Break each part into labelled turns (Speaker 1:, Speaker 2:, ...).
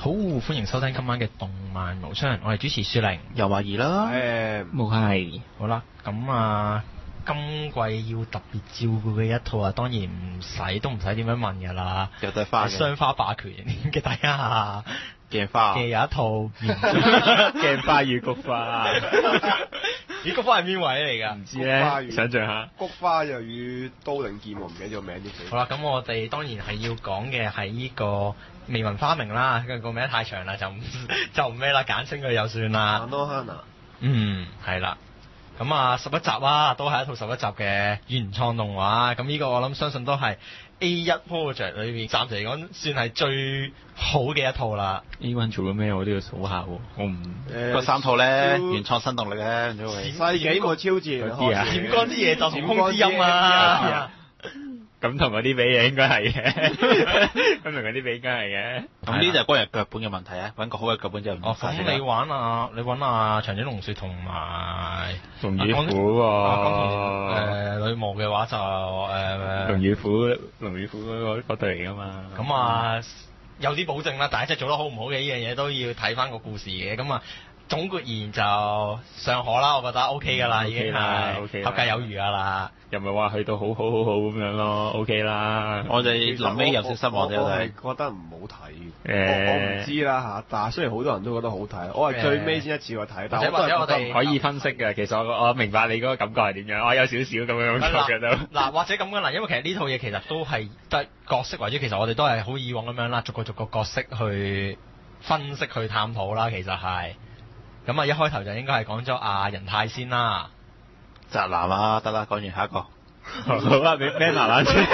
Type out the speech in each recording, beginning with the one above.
Speaker 1: 好，歡迎收聽今晚嘅動漫無雙，我係主持雪玲，
Speaker 2: 又話兒啦，
Speaker 3: 冇係，
Speaker 1: 好啦，咁啊，今季要特別照顧嘅一套啊，當然唔使點樣問㗎啦，
Speaker 2: 有對花嘅
Speaker 1: 雙花霸權嘅底下
Speaker 2: 鏡花
Speaker 1: 嘅有一套
Speaker 3: 鏡花與菊花，
Speaker 1: 咦，菊花係邊位嚟㗎？
Speaker 3: 唔知咧，想像下。
Speaker 4: 菊花又與刀靈劍，我唔記得咗名啲死。
Speaker 1: 好啦，咁我哋當然係要講嘅係呢個未聞花名啦，因為個名太長啦，就唔咩啦，簡稱佢就算啦。係啦。咁啊，11集啊，都係一套11集嘅原創動畫。咁呢個我諗相信都係 A1 Project 裏面暫時嚟講算係最好嘅一套啦。
Speaker 3: A1 做咗咩我都要數下喎，我唔
Speaker 2: 嗰3套咧原創新動力咧，
Speaker 4: 世紀末超自然
Speaker 3: 嗰啲啊，
Speaker 1: 閃光之夜就同空之音啊！
Speaker 3: 咁同嗰啲比嘅應該係嘅，咁同嗰啲比應該係嘅。
Speaker 2: 咁呢就係關於腳本嘅問題啊，揾個好嘅腳本就唔
Speaker 1: 哦，咁你揾啊長井龍雪同埋
Speaker 3: 龍與虎
Speaker 1: 喎。女巫嘅話就
Speaker 3: 龍與虎嗰隊嚟㗎嘛。
Speaker 1: 咁啊有啲保證啦，但係即係做得好唔好嘅呢樣嘢都要睇翻個故事嘅。咁啊總括而言就尚可啦，我覺得 OK 㗎啦，已經係合格有餘㗎啦。
Speaker 3: 又唔係話去到好咁樣咯 ，OK 啦。
Speaker 2: 我哋臨尾有少失望啫，
Speaker 4: 我係覺得唔好睇。我唔知啦嚇，但係雖然好多人都覺得好睇，我係最尾先一次過睇，但係
Speaker 1: 或者我哋
Speaker 3: 可以分析嘅。其實我明白你嗰個感覺係點樣，我有少少咁樣覺嘅都。
Speaker 1: 嗱，或者咁樣啦，因為其實呢套嘢其實都係得角色為主，其實我哋都係好以往咁樣啦，逐個角色去分析去探討啦，其實係。咁啊，一開頭就應該係講咗阿仁太先啦。
Speaker 2: 宅男啊，得啦，講完下一個。
Speaker 3: 好啦，俾 Mema 先。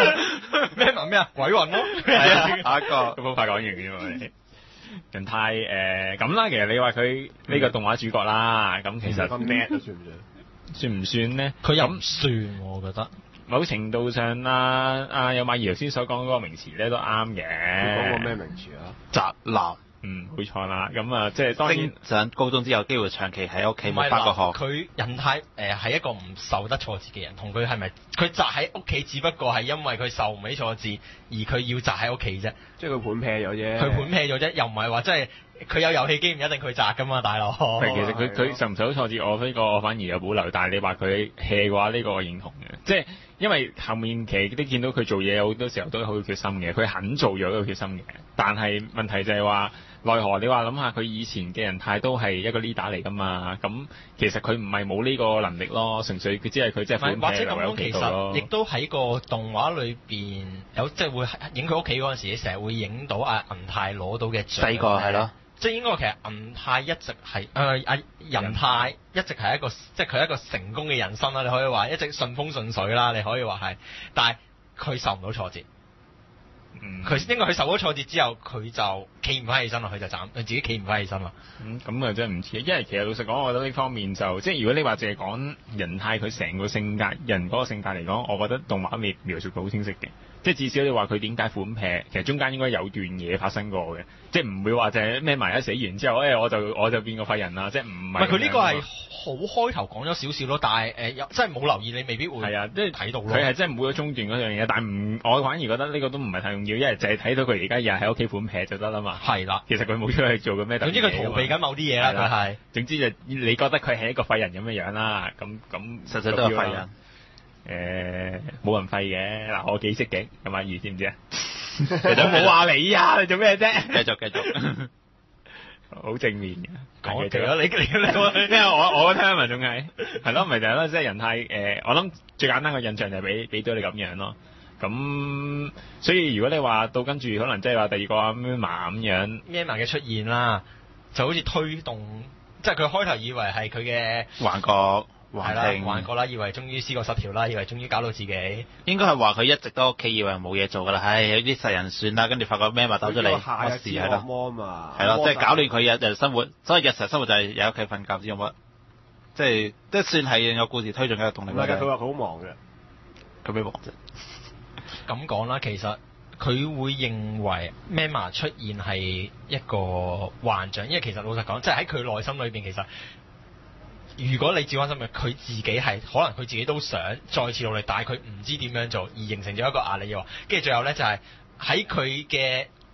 Speaker 1: Mema 咩啊？鬼魂咯。
Speaker 2: 係啊，下一個。
Speaker 3: 咁好快講完嘅嘛你。仁太咁啦，其實你話佢呢個動畫主角啦，咁其實
Speaker 4: 咩都算
Speaker 3: 唔算咧？
Speaker 1: 佢又唔算，我覺得。
Speaker 3: 某程度上啦，有馬兒頭先所講嗰個名詞咧都啱嘅。
Speaker 4: 講個咩名詞啊？
Speaker 2: 宅男。
Speaker 3: 冇錯啦，咁啊，即係當然
Speaker 2: 上高中之後，機會長期喺屋企冇返過學。
Speaker 1: 佢仁太係一個唔受得挫折嘅人，同佢係咪佢宅喺屋企，只不過係因為佢受唔起挫折，而佢要宅喺屋企啫。
Speaker 4: 即係佢盤劈咗啫。
Speaker 1: 佢盤劈咗啫，又唔係話即係佢有遊戲機唔一定佢宅噶嘛，大佬。
Speaker 3: 其實佢受唔受到挫折，我呢個我反而有保留。但係你話佢 hea 嘅話，呢個我認同嘅，即係因為後面其實都見到佢做嘢有好多時候都好有決心嘅，佢肯做有決心嘅。但係問題就係話，奈何你話諗下佢以前嘅仁太都係一個 leader 嚟㗎嘛，咁其實佢唔係冇呢個能力咯，純粹佢只係佢即係款
Speaker 1: 或者咁講，其實亦都喺個動畫裏邊有即係會影佢屋企嗰陣時，你成日會影到阿銀太攞到嘅獎。
Speaker 2: 細個係咯。
Speaker 1: 即係應該其實銀太一直係阿仁太一直係一個即係佢係一個成功嘅人生啦，你可以話一直順風順水啦，你可以話係，但係佢受唔到挫折。佢因為佢受咗挫折之後，佢就企唔翻起身啦，佢自己企唔翻起身啦。
Speaker 3: 咁啊真係唔似，因為其實老實講，我覺得呢方面就即係如果你話淨係講仁太佢成個性格人嗰個性格嚟講，我覺得動畫未描述到好清晰嘅。即係至少你話佢點解款劈，其實中間應該有段嘢發生過嘅，即係唔會話就係孭埋一死完之後，我就變個廢人啦，即係唔係。
Speaker 1: 佢呢個係好開頭講咗少少咯，但係真係冇留意，你未必會係即係睇到咯。佢
Speaker 3: 係真係冇咗中段嗰樣嘢，但係我反而覺得呢個都唔係太重要，因為就係睇到佢而家日日喺屋企款劈就得啦嘛。係啦，其實佢冇出去做嘅咩。總之佢逃避緊某啲嘢啦，佢係。總之就你覺得佢係一個廢人咁嘅樣啦，咁
Speaker 2: 實際都係廢人。
Speaker 3: 冇人廢嘅嗱，我幾識嘅，咁阿二知唔知啊？其實冇話你啊，你做咩啫？繼續，好正面嘅。講咗你因為我聽聞仲係咯，咪就係咯，即係仁太我諗最簡單嘅印象就係俾到你咁樣咯。咁所以如果你話到跟住可能即係話第二個阿 Mema 咁樣
Speaker 1: Mema 嘅出現啦，就好似推動，即係佢開頭以為係佢嘅
Speaker 2: 幻覺。
Speaker 1: 係啦，幻覺啦，以為終於思覺失調啦，以為終於搞到自己。
Speaker 2: 應該係話佢一直都屋企以為冇嘢做㗎啦，有啲世人算啦，跟住發覺Mema走出嚟，乜事係咯，係咯，即係搞亂佢日日生活，所以日常生活就係喺屋企瞓覺先有乜，即係都算係有故事推進嘅動力。
Speaker 4: 唔係㗎，佢話好忙嘅，
Speaker 2: 佢咩忙啫？
Speaker 1: 咁講啦，其實佢會認為 Mema 出現係一個幻象，因為其實老實講，即係喺佢內心裏邊其實。如果你照翻心嘅，佢自己係可能佢自己都想再次努力，但係佢唔知點樣做，而形成咗一個壓力嘅話，跟住最後咧就係喺佢嘅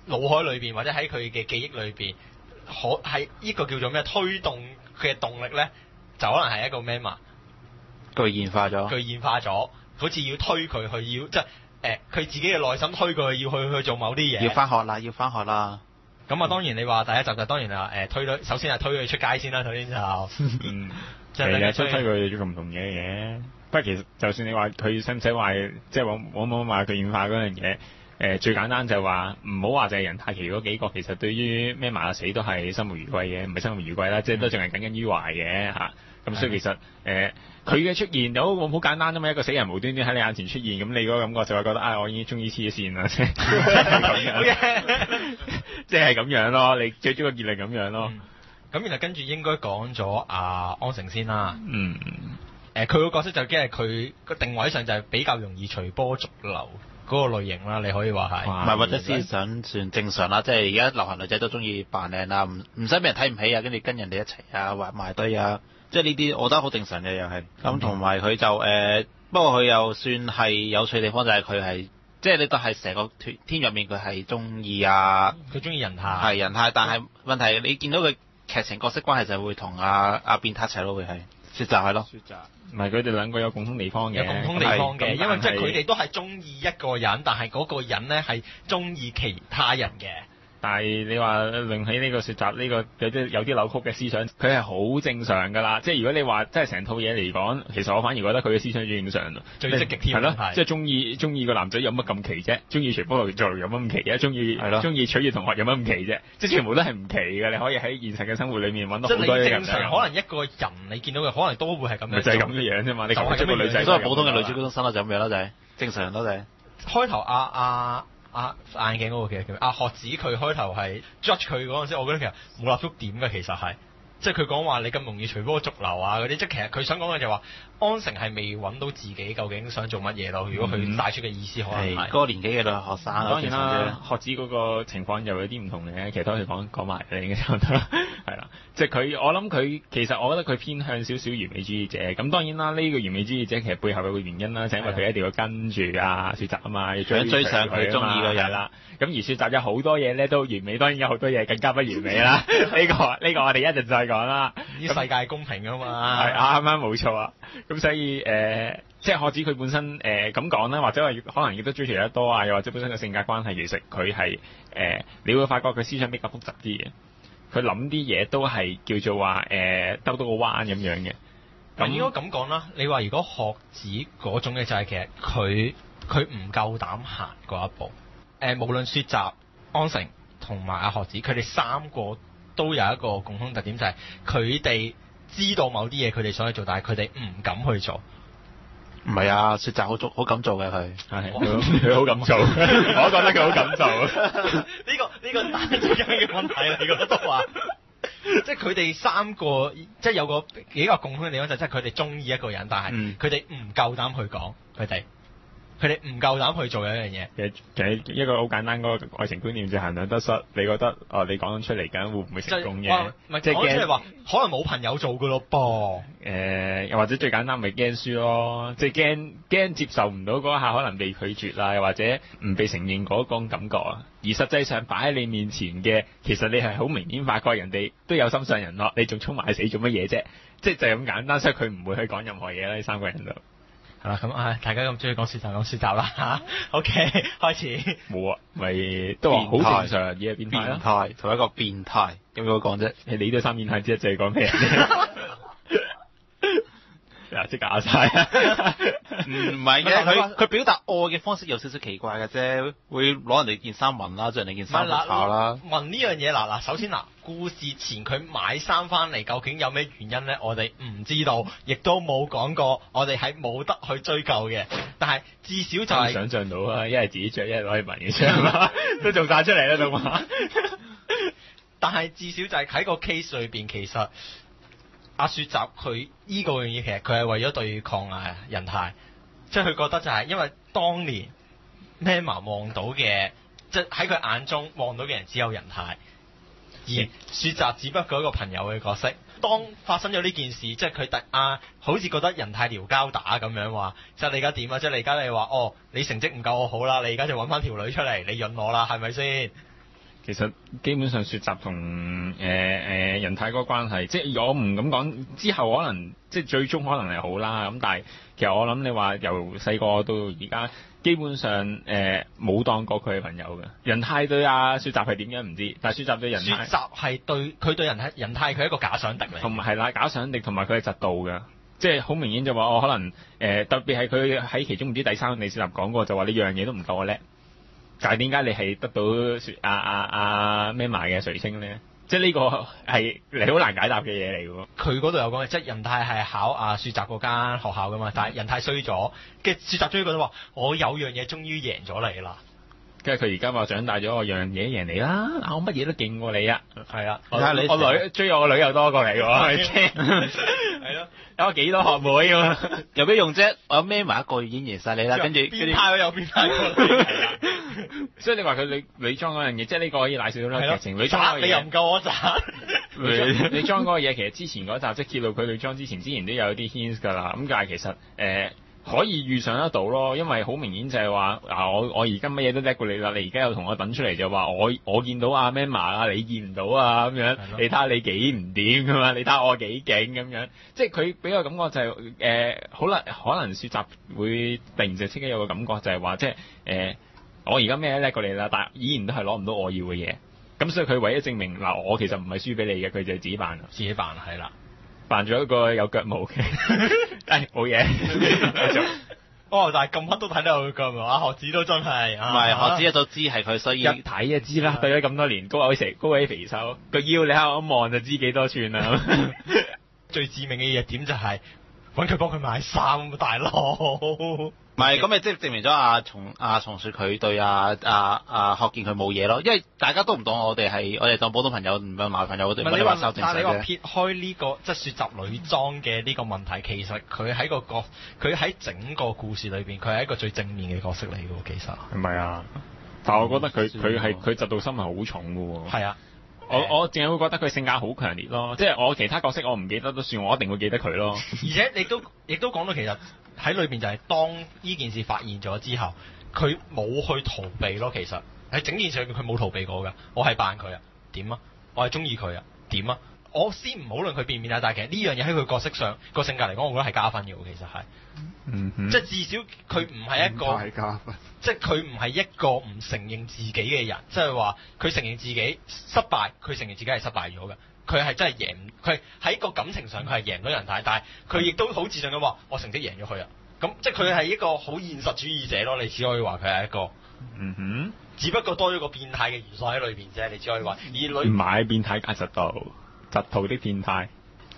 Speaker 1: 腦海裏邊或者喺佢嘅記憶裏邊，係呢個叫做咩推動佢嘅動力咧，就可能係一個咩嘛？
Speaker 2: 具現化咗，好似要推佢去要即係佢自己嘅內心推佢要去做某啲嘢。要翻學啦。
Speaker 1: 咁啊，當然你話第一集就當然係首先係推佢出街先啦，首先就
Speaker 3: 即係推佢做唔同嘢嘅。不過其實就算你話佢使唔使話即係往話具現化嗰樣嘢，最簡單就係話唔好話就係人太奇嗰幾個，其實對於咩麻死都係生無如歸嘅，唔係生無如歸啦，即係都淨係耿耿於懷嘅嚇。咁所以其實佢嘅出現好簡單啫嘛，一個死人無端端喺你眼前出現，咁你嗰個感覺就會覺得我已經終於黐咗線啦，即係咁樣咯，你最終嘅結論咁樣咯。
Speaker 1: 咁然後跟住應該講咗安城先啦。佢個角色就即係佢個定位上就係比較容易隨波逐流嗰個類型啦，你可以話係。
Speaker 2: 唔係或者思想算正常啦，即係而家流行女仔都中意扮靚啊，唔使俾人睇唔起啊，跟住跟人哋一齊啊，或埋堆啊。即係呢啲，我覺得好正常嘅又係。咁同埋佢就不過佢又算係有趣地方就係佢係，即係你都係成個天入面佢係中意啊。
Speaker 1: 佢中意人太。
Speaker 2: 係人太，但係問題你見到佢劇情角色關係就會同阿變態一齊咯，會係雪澤係咯。雪澤。
Speaker 3: 唔係佢哋兩個有共通地方嘅。
Speaker 1: 有共通地方嘅，因為即係佢哋都係中意一個人，但係嗰個人咧係中意其他人嘅。
Speaker 3: 但係你話論起呢個雪澤呢個有啲扭曲嘅思想，佢係好正常㗎啦。即係如果你話即係成套嘢嚟講，其實我反而覺得佢嘅思想最正常，
Speaker 1: 最積極添。
Speaker 3: 係咯，即係中意個男仔有乜咁奇啫？中意隨波逐流有乜咁奇啫？中意取悅同學有乜咁奇啫？即係全部都係唔奇嘅。你可以喺現實嘅生活裡面揾到好多嘢。
Speaker 1: 正常可能一個人你見到嘅可能都會係咁樣。
Speaker 3: 就係咁嘅樣啫嘛。你講一個女仔
Speaker 2: 都係普通嘅女主角身啦，就咁樣啦，就係正常咯，就係。
Speaker 1: 開頭眼鏡嗰個嘅叫學子，佢開頭係 judge 佢嗰陣時，我覺得其實冇立足點嘅，其實係即係佢講話你咁容易隨波逐流啊嗰啲，即係其實佢想講嘅就係話安城係未揾到自己究竟想做乜嘢咯。如果佢帶出嘅意思可能係
Speaker 2: 嗰個年紀嘅學生。
Speaker 3: 當然啦，學子嗰個情況又有啲唔同嘅，其實都可以講埋嘅，應該就得啦。係啦，即係我諗佢其實我覺得佢偏向少少完美主義者。咁當然啦，呢個完美主義者其實背後有個原因啦，就係因為佢一定要跟住雪澤啊嘛，要追上佢中意嘅人啦。咁而雪澤有好多嘢咧都完美，當然有好多嘢更加不完美啦。呢個我哋一陣再講啦。
Speaker 1: 呢世界公平啊嘛。
Speaker 3: 係啱冇錯啊。咁所以即係學子佢本身咁講啦，或者話可能亦都追求得多啊，又或者本身嘅性格關係，其實佢係你會發覺佢思想比較複雜啲嘅。佢諗啲嘢都係叫做話兜到個彎咁樣嘅。
Speaker 1: 咁應該咁講啦。你話如果學子嗰種嘅就係其實佢唔夠膽行嗰一步。無論雪澤、安城同埋阿學子，佢哋三個都有一個共通特點，就係佢哋知道某啲嘢佢哋想去做，但係佢哋唔敢去做。
Speaker 2: 唔係啊，雪澤好敢做嘅佢，
Speaker 3: 佢好敢做，我覺得佢好敢做。
Speaker 1: 呢個單最緊嘅問題嚟，你覺得都話，即係佢哋三個即係有個幾個共通嘅地方，就即係佢哋中意一個人，但係佢哋唔夠膽去講，佢哋唔夠膽去做一樣嘢。
Speaker 3: 其實一個好簡單嗰個愛情觀念就衡量得失。你覺得你講出嚟緊會唔會成功嘅？
Speaker 1: 即係講出嚟話可能冇朋友做㗎咯噃。
Speaker 3: 又或者最簡單咪驚輸咯，即係驚接受唔到嗰下可能被拒絕啦，又或者唔被承認嗰種感覺啊。而實際上擺喺你面前嘅，其實你係好明顯發覺人哋都有心上人咯，你仲衝埋死做乜嘢啫？即係就係咁簡單，所以佢唔會去講任何嘢啦。呢三個人都。
Speaker 1: 係啦，咁大家咁中意講雪澤，講雪澤啦嚇。OK，開始。
Speaker 3: 冇啊，咪都話好正常嘅變態
Speaker 2: 同一個變態，有冇講啫？
Speaker 3: 你都三變態之一，就係講咩啊？即係假晒。
Speaker 2: 唔係嘅，佢表達愛嘅方式有少少奇怪嘅啫，會攞人哋件衫紋啦，將人哋件衫炒啦。
Speaker 1: 紋呢樣嘢嗱，首先故事前佢買衫翻嚟，究竟有咩原因咧？我哋唔知道，亦都冇講過，我哋係冇得去追究嘅。但係至少就係
Speaker 3: 想像到啊，一係自己着，一係攞去紋嘅啫，都做晒出嚟啦，仲話。
Speaker 1: 但係至少就係喺個 case 裏邊，其實阿雪澤佢呢個樣嘢，其實佢係為咗對抗人太，即係佢覺得就係因為當年 Mema 望到嘅，即係喺佢眼中望到嘅人只有人太。而雪澤只不過一個朋友嘅角色，當發生咗呢件事，即係佢好似覺得人太撩交打咁樣話，即係你而家點啊？即係你而家你話你成績唔夠我好啦，你而家就揾翻條女出嚟，你潤我啦，係咪先？
Speaker 3: 其實基本上雪集同人太嗰個關係，即係我唔敢講之後可能即係最終可能係好啦。咁但係其實我諗你話由細個到而家，基本上冇當過佢係朋友嘅。人太對雪集係點樣唔知，但係雪集對人太，
Speaker 1: 雪集係對佢對人太佢係一個假想敵嚟，
Speaker 3: 同埋係啦假想敵，同埋佢係嫉妒嘅。即係好明顯就話我可能特別係佢喺其中唔知第3你雪集講過就話你樣嘢都唔夠我叻。但係點解你係得到咩埋嘅垂青咧？即係呢個係你好難解答嘅嘢嚟嘅喎。佢
Speaker 1: 嗰度有講嘅，即係人太係考雪集嗰間學校噶嘛，但係人太衰咗，跟住雪集終於覺得話我有樣嘢終於贏咗你啦。
Speaker 3: 跟住佢而家話長大咗，我樣嘢贏你啦，我乜嘢都勁過你啊。
Speaker 1: 係啊，
Speaker 3: 我女追我個女又多過你喎，係咪先？係咯，有幾多學妹啊？
Speaker 2: 有咩用啫？我孭埋一個已經贏晒你啦，跟住
Speaker 1: 變態又變態過你。
Speaker 3: 所以你話佢女裝嗰樣嘢，即係呢個可以賴少少啦劇情。女裝
Speaker 1: 你又唔夠我賺。
Speaker 3: 女裝嗰個嘢其實之前嗰集即係揭露佢女裝之前都有啲 hints 㗎啦。咁但係其實可以預想得到咯，因為好明顯就係話我而家乜嘢都叻過你啦，你而家又同我等出嚟就話我見到阿 Mama 啊，你見唔到啊咁樣，你睇下你幾唔掂㗎嘛，你睇下我幾勁咁樣，即係佢俾個感覺就係可能雪集會突然就即刻有個感覺就係話即係我而家咩叻過你啦，但係依然都係攞唔到我要嘅嘢，咁所以佢唯一證明我其實唔係輸俾你嘅，佢就係自己扮係啦。扮咗一個有腳毛嘅，冇嘢。
Speaker 1: 但係咁黑都睇到有腳毛啊！學子都真係，
Speaker 2: 唔係學子一早知係佢，所以
Speaker 3: 一睇就知啦。對咗咁多年，高位肥瘦，個腰你喺度一望就知幾多寸啦。
Speaker 1: 最致命嘅嘢點就係揾佢幫佢買衫，大佬。
Speaker 2: 唔係咁咪即係證明咗阿松雪佢對學健佢冇嘢咯，因為大家都唔當我哋當普通朋友，唔係麻煩友，我哋唔係話收正
Speaker 1: 但係你話撇開呢個即係雪集女裝嘅呢個問題，其實佢喺整個故事裏邊，佢係一個最正面嘅角色嚟嘅喎，其實
Speaker 3: 係咪啊？但係我覺得佢嫉妒心係好重嘅喎。
Speaker 1: 係啊。
Speaker 3: 我淨係會覺得佢性格好強烈咯，即係我其他角色我唔記得都算，我一定會記得佢咯。
Speaker 1: 而且亦都講到其實喺裏邊就係當呢件事發現咗之後，佢冇去逃避咯。其實喺整件事裏邊佢冇逃避過㗎。我係扮佢啊，點啊？我係中意佢啊，點啊？我先唔好論佢變唔變啊，但係其實呢樣嘢喺佢角色上個性格嚟講，我覺得係加分嘅喎。其實係，即係至少佢唔係一個
Speaker 4: 係加分，
Speaker 1: 即係佢唔係一個唔承認自己嘅人，即係話佢承認自己失敗，佢承認自己係失敗咗嘅，佢係真係贏，佢喺個感情上佢係贏咗人太，但係佢亦都好自信咁話我成績贏咗佢啊，咁即係佢係一個好現實主義者咯，你只可以話佢係一個，只不過多咗個變態嘅元素喺裏邊啫，你只可以話，而
Speaker 3: 唔係變態加嫉妒的變態。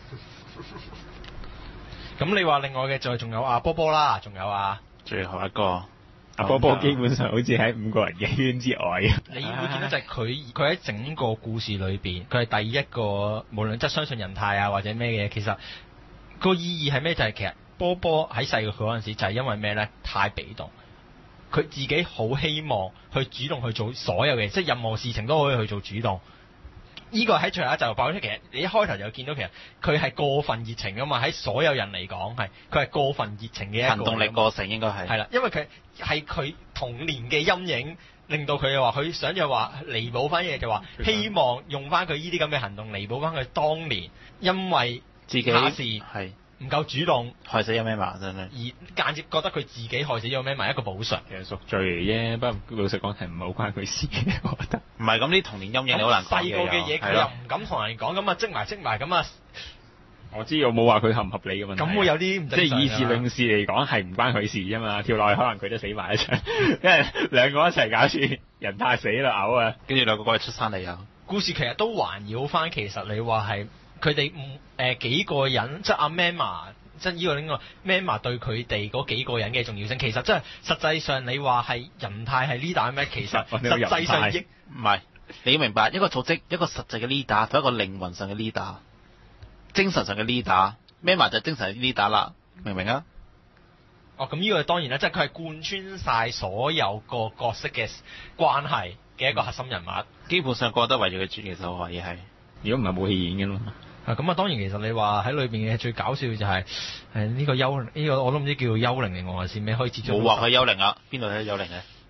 Speaker 1: 咁你話另外嘅就仲有阿波波啦，仲有
Speaker 2: 最後一個
Speaker 3: 阿波波，基本上好似喺5個人嘅圈之外。
Speaker 1: 你會見到就係佢喺整個故事裏邊，佢係第一個無論即係相信人太啊或者咩嘅，其實個意義係咩？就係其實波波喺細個佢嗰陣時就係因為咩咧？太被動，佢自己好希望去主動去做所有嘅，即係任何事情都可以去做主動。呢個喺最後一集就爆出，其實你一開頭就見到其實佢係過分熱情噶嘛，喺所有人嚟講佢係過分熱情嘅一個
Speaker 2: 行動力過剩應該係
Speaker 1: 啦，因為佢係佢童年嘅陰影令到佢話佢想就話彌補翻嘢，就話希望用翻佢呢啲咁嘅行動彌補翻佢當年因為
Speaker 2: 自己係
Speaker 1: 唔夠主動
Speaker 2: 害死咗咩嘛，真係
Speaker 1: 而間接覺得佢自己害死咗咩嘛，一個補償
Speaker 3: 嘅贖罪嚟啫，不過老實講係唔係好關佢事嘅，我覺得
Speaker 2: 唔係咁啲童年陰影你好難講
Speaker 1: 細個嘅嘢佢又唔敢同人講，咁啊積埋咁啊，
Speaker 3: 我知我冇話佢合唔合理嘅問題，
Speaker 1: 咁會有啲唔正常，
Speaker 3: 即係以事論事嚟講係唔關佢事啫嘛，跳落去可能佢都死埋一齊，因為兩個一齊搞住人太死啦嘔啊，
Speaker 2: 跟住兩個過去出山嚟啊，
Speaker 1: 故事其實都環繞翻，其實你話係。佢哋幾個人，即係阿 Mama，即係呢個 Mama 對佢哋嗰幾個人嘅重要性，其實即係實際上你話係人太係 leader 咩？其實實際上亦
Speaker 2: 唔係。你要明白一個組織一個實際嘅 leader 同一個靈魂上嘅 leader， 精神上嘅 leader，Mama 就係精神 leader 啦，明唔明啊？
Speaker 1: 咁呢個當然啦，即係佢係貫穿晒所有個角色嘅關係嘅一個核心人物，
Speaker 2: 基本上個個都圍住佢轉，其實我話嘢係，
Speaker 3: 如果唔係冇戲演嘅咯。
Speaker 1: 咁當然其實你話喺裏邊嘅最搞笑就係呢個幽靈，呢個我都唔知叫幽靈定還是咩，可以接觸。
Speaker 2: 冇話佢幽靈啊，邊度係幽靈嘅？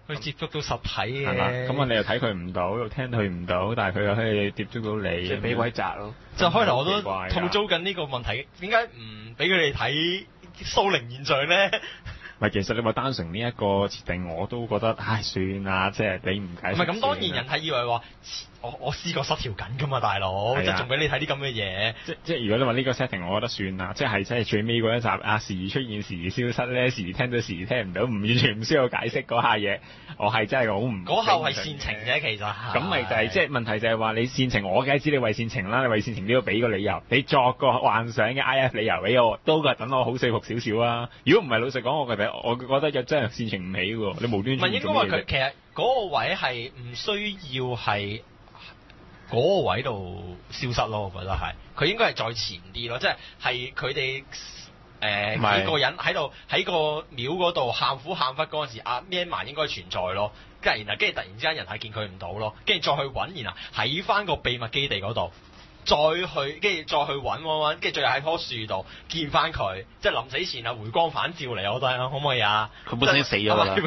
Speaker 1: 去接觸到實體嘅。
Speaker 3: 係嘛？咁你又睇佢唔到，又聽佢唔到，但係佢又可以接觸到你，
Speaker 4: 即係俾鬼砸咯。
Speaker 1: 就開頭我都吐槽緊呢個問題，點解唔俾佢哋睇蘇寧現象咧？
Speaker 3: 唔係，其實你話單純呢一個設定，我都覺得唉算啦，即係你唔解釋。
Speaker 1: 唔係咁，當然人係以為話我試過失調緊㗎嘛，大佬，即係仲俾你睇啲咁嘅嘢。即
Speaker 3: 係如果你話呢個 setting，我覺得算啦，即係最尾嗰一集時出現時消失咧，時聽到時聽唔到，完全唔需要解釋嗰下嘢，我係真係好唔。
Speaker 1: 嗰下係煽情啫，其實。
Speaker 3: 咁咪就係即係問題就係話你煽情，我梗係知你為煽情啦，你為煽情都要俾個理由，你作個幻想嘅 IF 理由俾我，都等我好說服少少啊！如果唔係，老實講，我覺得真係煽情唔起喎，你無端端。
Speaker 1: 唔係應該話佢其實嗰個位係唔需要係嗰個位度消失咯，我覺得係佢應該係再前啲咯，即係佢哋幾個人喺度喺個廟嗰度喊苦喊忽嗰陣時，阿 Myanmar 應該存在咯，跟住突然之間人係見佢唔到咯，跟住再去揾，然後喺翻個秘密基地嗰度。跟住再去揾，跟住最後喺棵樹度見翻佢，即係臨死前回光返照嚟，我覺得可唔可以啊？
Speaker 2: 佢本身已經死咗啦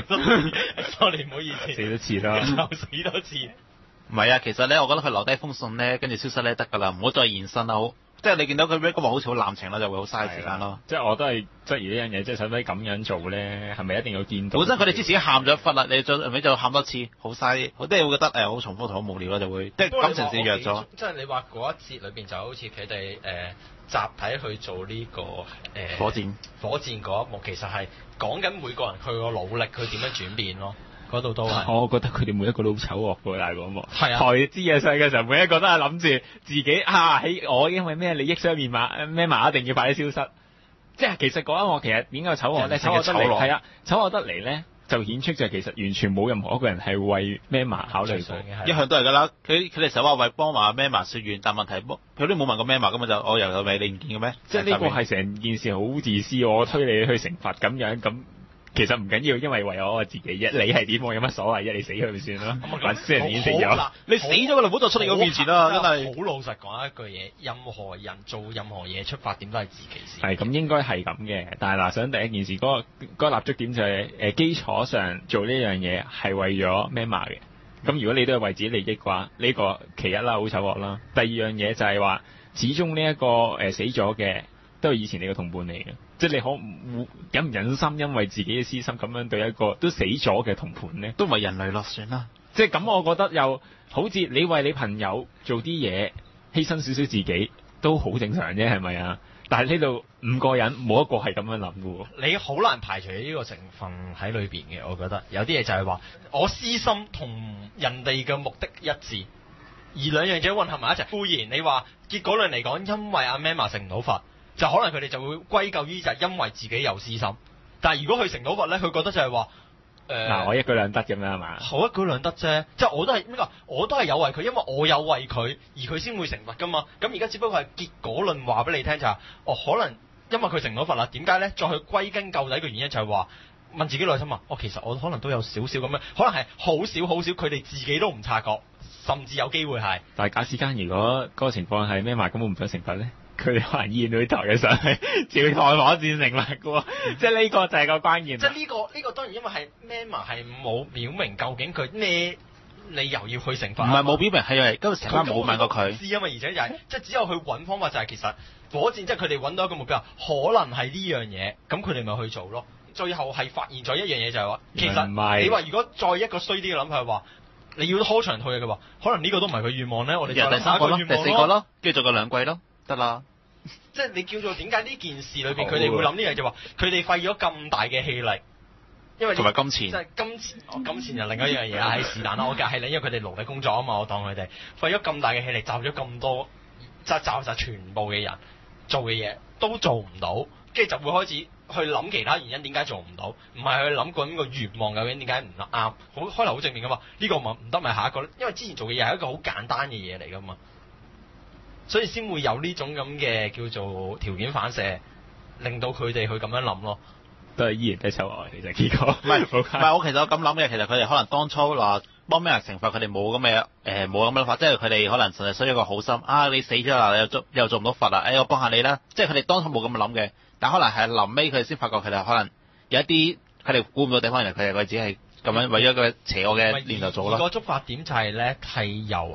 Speaker 1: ，sorry 唔好意思，
Speaker 3: 死多次啦，
Speaker 1: 又死多次。
Speaker 2: 唔係啊，其實咧，我覺得佢留低封信咧，跟住消失咧得㗎啦，唔好再現身啦，好。即係你見到佢今日好似好濫情啦，就會好嘥時間咯。
Speaker 3: 即係我都係質疑呢樣嘢，即係使唔使咁樣做咧？係咪一定要見到？
Speaker 2: 本身佢哋之前喊咗一忽啦，你再喊多次，好嘥，即係會覺得好重複同好無聊咯，就會即係感情線弱咗。
Speaker 1: 即係你話嗰一節裏邊就好似佢哋集體去做呢個
Speaker 2: 火箭
Speaker 1: 嗰一幕，其實係講緊每個人佢個努力，佢點樣轉變咯。嗰度都係，
Speaker 3: 我覺得佢哋每一個都好醜惡㗎，大嗰幕。
Speaker 1: 係啊，
Speaker 3: 台知嘅細嘅時候，每一個都係諗住自己喺我因為咩利益雙面咩嘛，一定要快啲消失。即係其實嗰一幕其實點解醜惡咧？醜惡得嚟係啊，醜惡得嚟咧就顯出就其實完全冇任何一個人係為咩嘛考慮過。
Speaker 2: 一向都係㗎啦，佢哋成日話為幫埋咩嘛說願，但問題佢都冇問過咩嘛，咁就我由頭尾你唔見嘅咩？
Speaker 3: 即係呢個係成件事好自私，我推你去懲罰咁樣咁。其實唔緊要，因為為我自己啫。你係點我有乜所謂啫？你死佢咪算咯。還是你已經死咗？
Speaker 2: 你死咗㗎啦，唔好再出嚟我面前啦！真係
Speaker 1: 好老實講一句嘢，任何人做任何嘢出發點都係自己先。
Speaker 3: 係咁應該係咁嘅，但係嗱，想第一件事嗰個立足點就係基礎上做呢樣嘢係為咗 Myanmar 嘅。咁如果你都係為自己利益嘅話，呢個其一啦，好醜惡啦。第二樣嘢就係話，始終呢一個死咗嘅都係以前你嘅同伴嚟嘅。即係你忍唔忍心因為自己嘅私心咁樣對一個都死咗嘅同伴咧？
Speaker 2: 都唔係人類咯，算啦。
Speaker 3: 即係咁，我覺得又好似你為你朋友做啲嘢，犧牲少少自己都好正常啫，係咪啊？但係呢度5個人冇一個係咁樣諗嘅喎。
Speaker 1: 你好難排除呢個成分喺裏邊嘅，我覺得有啲嘢就係話我私心同人哋嘅目的一致，而兩樣嘢混合埋一齊。固然你話結果論嚟講，因為阿 Myanmar 成唔到佛。就可能佢哋就會歸咎於就係因為自己有私心，但係如果佢成到佛咧，佢覺得就係話
Speaker 3: 我一舉兩得咁樣係嘛？
Speaker 1: 好一舉兩得啫，即係我都係有為佢，因為我有為佢，而佢先會成佛噶嘛。咁而家只不過係結果論話俾你聽就係、可能因為佢成到佛啦，點解咧？再去歸根究底嘅原因就係話問自己內心話，其實我可能都有少少咁樣，可能係好少，佢哋自己都唔察覺，甚至有機會係。
Speaker 3: 但係假使間如果嗰個情況係咩嘛，咁我唔想成佛咧？佢哋可能依然會抬嘅上去，照台火箭成佛嘅喎，即係呢個就係個關鍵。
Speaker 1: 即係呢個當然因為係 Myanmar 係冇表明究竟佢咩理由要去成佛。
Speaker 2: 唔係冇表明，係因為今日成班冇問過佢。
Speaker 1: 知啊嘛，而且就係即係只有去揾方法，就係其實火箭即係佢哋揾到一個目標，可能係呢樣嘢，咁佢哋咪去做咯。最後係發現咗一樣嘢就係話，其實你話如果再一個衰啲嘅諗法係話，你要拖長退嘅話，可能呢個都唔係佢願望咧。我哋就
Speaker 2: 第3個咯，第4個咯，跟住做個2季咯，得啦。
Speaker 1: 即係你叫做點解呢件事裏邊佢哋會諗呢樣就話佢哋費咗咁大嘅氣力，因為
Speaker 2: 同埋金錢，
Speaker 1: 即係金錢就另一樣嘢啦，係是但啦，我係因為佢哋勞力工作啊嘛，我當佢哋費咗咁大嘅氣力，集咗咁多，集晒全部嘅人做嘅嘢都做唔到，跟住就會開始去諗其他原因點解做唔到，唔係去諗緊個願望究竟點解唔啱，好開頭好正面噶嘛，呢個唔得咪下一個，因為之前做嘅嘢係一個好簡單嘅嘢嚟噶嘛。所以先會有呢種咁嘅叫做條件反射，令到佢哋去咁樣諗咯。
Speaker 3: 都係依然都係醜惡，其實結果。唔
Speaker 2: 係，我其實我咁諗嘅，其實佢哋可能當初話幫咩人懲罰，佢哋冇咁嘅冇咁嘅諗法，即係佢哋可能純粹需要一個好心啊！你死咗啦，你又做唔到佛啦，我幫下你啦。即係佢哋當初冇咁諗嘅，但可能係臨尾佢哋先發覺佢哋可能有一啲佢哋估唔到地方，原來佢哋只係咁樣為咗個邪惡嘅念頭做咯。
Speaker 1: 個觸發點就係咧，係由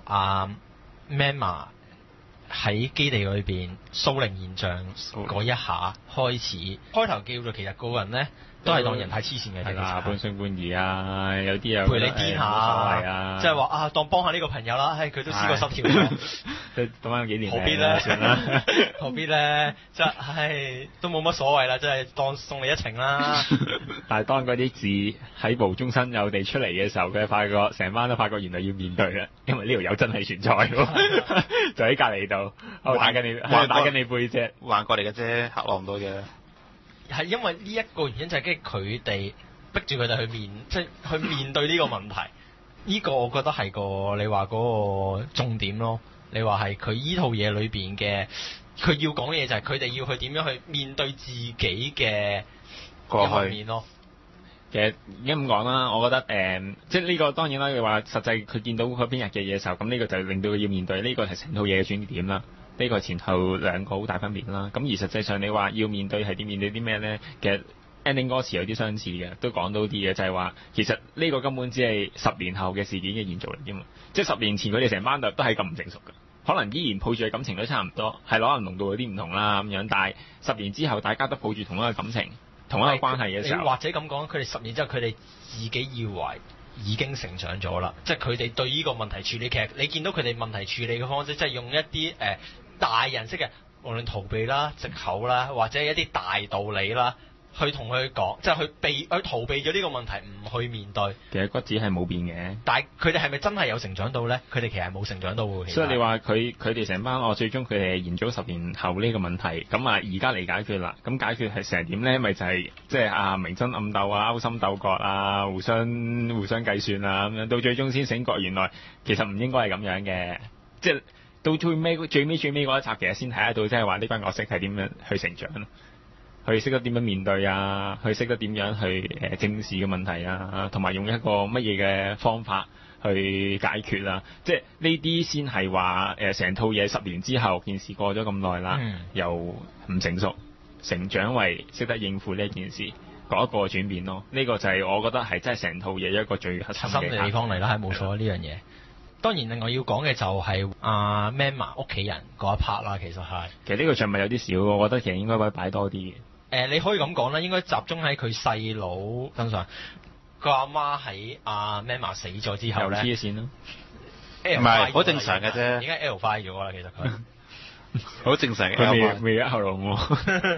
Speaker 1: Mema 喺基地裏邊蘇靈現象嗰一下開始，開頭叫做其實個人咧都係當人太黐線嘅，
Speaker 3: 係啦，半信半疑啊，有啲又
Speaker 1: 陪你癲下，即係話當幫下呢個朋友啦，佢都試過失調，
Speaker 3: 即係等翻幾年，
Speaker 1: 何必咧？算啦，何必咧？即係都冇乜所謂啦，即係當送你一程啦。
Speaker 3: 但係當嗰啲字喺無中生有地出嚟嘅時候，佢發覺成班都發覺原來要面對啦，因為呢條友真係存在，就喺隔離度，打緊你背脊，
Speaker 2: 橫過嚟嘅啫，嚇我唔到嘅。
Speaker 1: 係因為呢一個原因就係跟住佢哋逼住佢哋去面對呢個問題，呢個我覺得係你話嗰個重點咯。你話係佢依套嘢裏邊嘅，佢要講嘅嘢就係佢哋要去點樣去面對自己嘅過去面咯。
Speaker 3: 其實而家咁講啦，我覺得即係呢個當然啦。你話實際佢見到嗰邊日嘅嘢嘅時候，咁呢個就令到佢要面對呢個係成套嘢嘅轉捩點啦。呢個前後兩個好大分別啦。咁而實際上你話要面對係點面對啲咩咧？其實 ending 歌詞有啲相似嘅，都講到啲嘢，就係話其實呢個根本只係10年後嘅事件嘅延續嚟啫嘛。即係10年前佢哋成班都係咁唔成熟嘅，可能依然抱住嘅感情都差唔多，係可能濃度有啲唔同啦咁樣。但係10年之後大家都抱住同一個感情、同一個關係嘅時候，
Speaker 1: 或者咁講，佢哋10年之後佢哋自己以為已經成長咗啦，即係佢哋對呢個問題處理，其實你見到佢哋問題處理嘅方式，即係用一啲大人式嘅，無論逃避啦、藉口啦，或者一啲大道理啦，去同佢講，即係去逃避咗呢個問題，唔去面對。
Speaker 3: 其實骨子係冇變嘅，
Speaker 1: 但係佢哋係咪真係有成長到咧？佢哋其實係冇成長到嘅。
Speaker 3: 所以你話佢哋成班最終佢哋延咗10年後呢個問題，咁而家嚟解決啦。咁解決係成點咧？咪就係即係明爭暗鬥啊、勾心鬥角啊、互相計算啊咁樣，到最終先醒覺，原來其實唔應該係咁樣嘅，即係。到最尾嗰一集，其實先睇得到，即係話呢班角色係點樣去成長，去識得點樣面對啊，去識得點樣去正視嘅問題啊，同埋用一個乜嘢嘅方法去解決啊，即係呢啲先係話成套嘢10年之後，件事過咗咁耐啦，由唔成熟成長為識得應付呢件事，嗰一個轉變咯。呢個就係我覺得係真係成套嘢一個最核心嘅
Speaker 1: 地方嚟啦，係冇錯呢樣嘢。當然，另外要講嘅就係Mema 屋企人嗰一 part 啦，其實
Speaker 3: 呢個場咪有啲少，我覺得其實應該可以擺多啲嘅。
Speaker 1: 你可以咁講啦，應該集中喺佢細佬身上。個阿媽喺Mema 死咗之後咧，
Speaker 3: 黐線咯，
Speaker 2: 唔係好正常嘅啫。
Speaker 1: 點解 L 快咗啦？其實佢
Speaker 2: 好正常嘅，
Speaker 3: 佢未一後龍喎。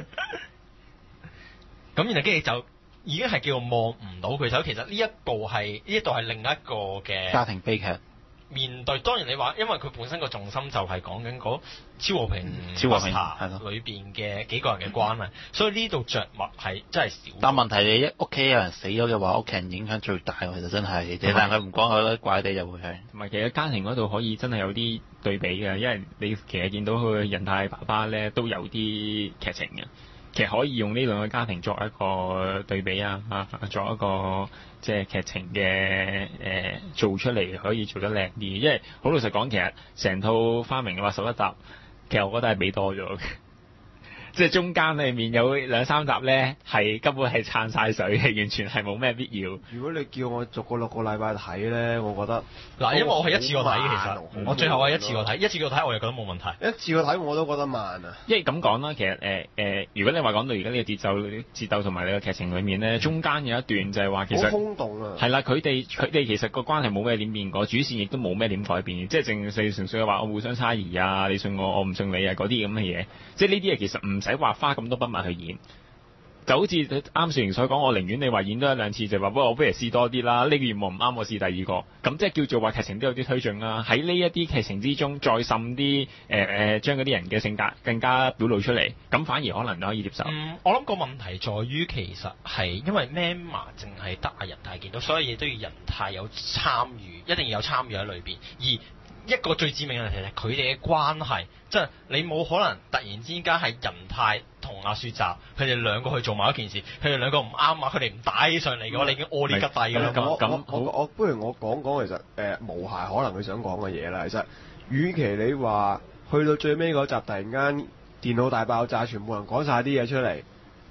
Speaker 1: 咁然後跟住就已經係叫做望唔到佢走。其實呢一度係另一個嘅
Speaker 2: 家庭悲劇。
Speaker 1: 面對當然你話，因為佢本身個重心就係講緊嗰超和平裏邊嘅幾個人嘅關係，所以呢度着墨係真係少。
Speaker 2: 但問題你屋企有人死咗嘅話，屋企人影響最大，其實真係。但係佢唔講，佢覺得怪地就會係。
Speaker 3: 同埋其實家庭嗰度可以真係有啲對比嘅，因為你其實見到佢人太爸爸咧都有啲劇情嘅。其實可以用呢兩個家庭作一個對比啊，作一個即係劇情嘅做出嚟可以做得靚啲，因為好老實講，其實成套花名嘅話11集，其實我覺得係俾多咗嘅。即係中間裏面有2-3集咧，係根本係撐晒水嘅，完全係冇咩必要。
Speaker 4: 如果你叫我逐個6個禮拜睇咧，我覺得
Speaker 1: 嗱，因為我係一次過睇嘅，其實我最後係一次過睇，一次過睇我又覺得冇問題。
Speaker 4: 一次過睇我都覺得慢啊。
Speaker 3: 因為咁講啦，其實如果你話講到而家呢個節奏同埋你個劇情裏面咧，中間有一段就係話其實好
Speaker 4: 空洞啊。
Speaker 3: 係啦，佢哋其實個關係冇咩點變過，主線亦都冇咩點改變，即係純粹話我互相猜疑啊，你信我，我唔信你啊，嗰啲咁嘅嘢。即係呢啲嘢其實唔使話花咁多筆墨去演，就好似啱少盈所講，我寧願你話演多1-2次，就話我不如試多啲啦。呢個願望唔啱，我試第二個，咁即係叫做話劇情都有啲推進啦。喺呢一啲劇情之中，再滲啲將嗰啲人嘅性格更加表露出嚟，咁反而可能可以接受。
Speaker 1: 我諗個問題在於其實係因為 Mema 淨係得人太見到，所有嘢都要人太有參與，一定要有參與喺裏邊。而一個最致命嘅問題係佢哋嘅關係，即係你冇可能突然之間係人太同阿雪澤佢哋兩個去做某一件事，佢哋兩個唔啱啊，佢哋唔打起上嚟嘅話，你已經屙呢吉底㗎啦。
Speaker 4: 我不如我講其實無瑕可能佢想講嘅嘢啦。其實，與其你話去到最尾嗰集突然間電腦大爆炸，全部人講晒啲嘢出嚟，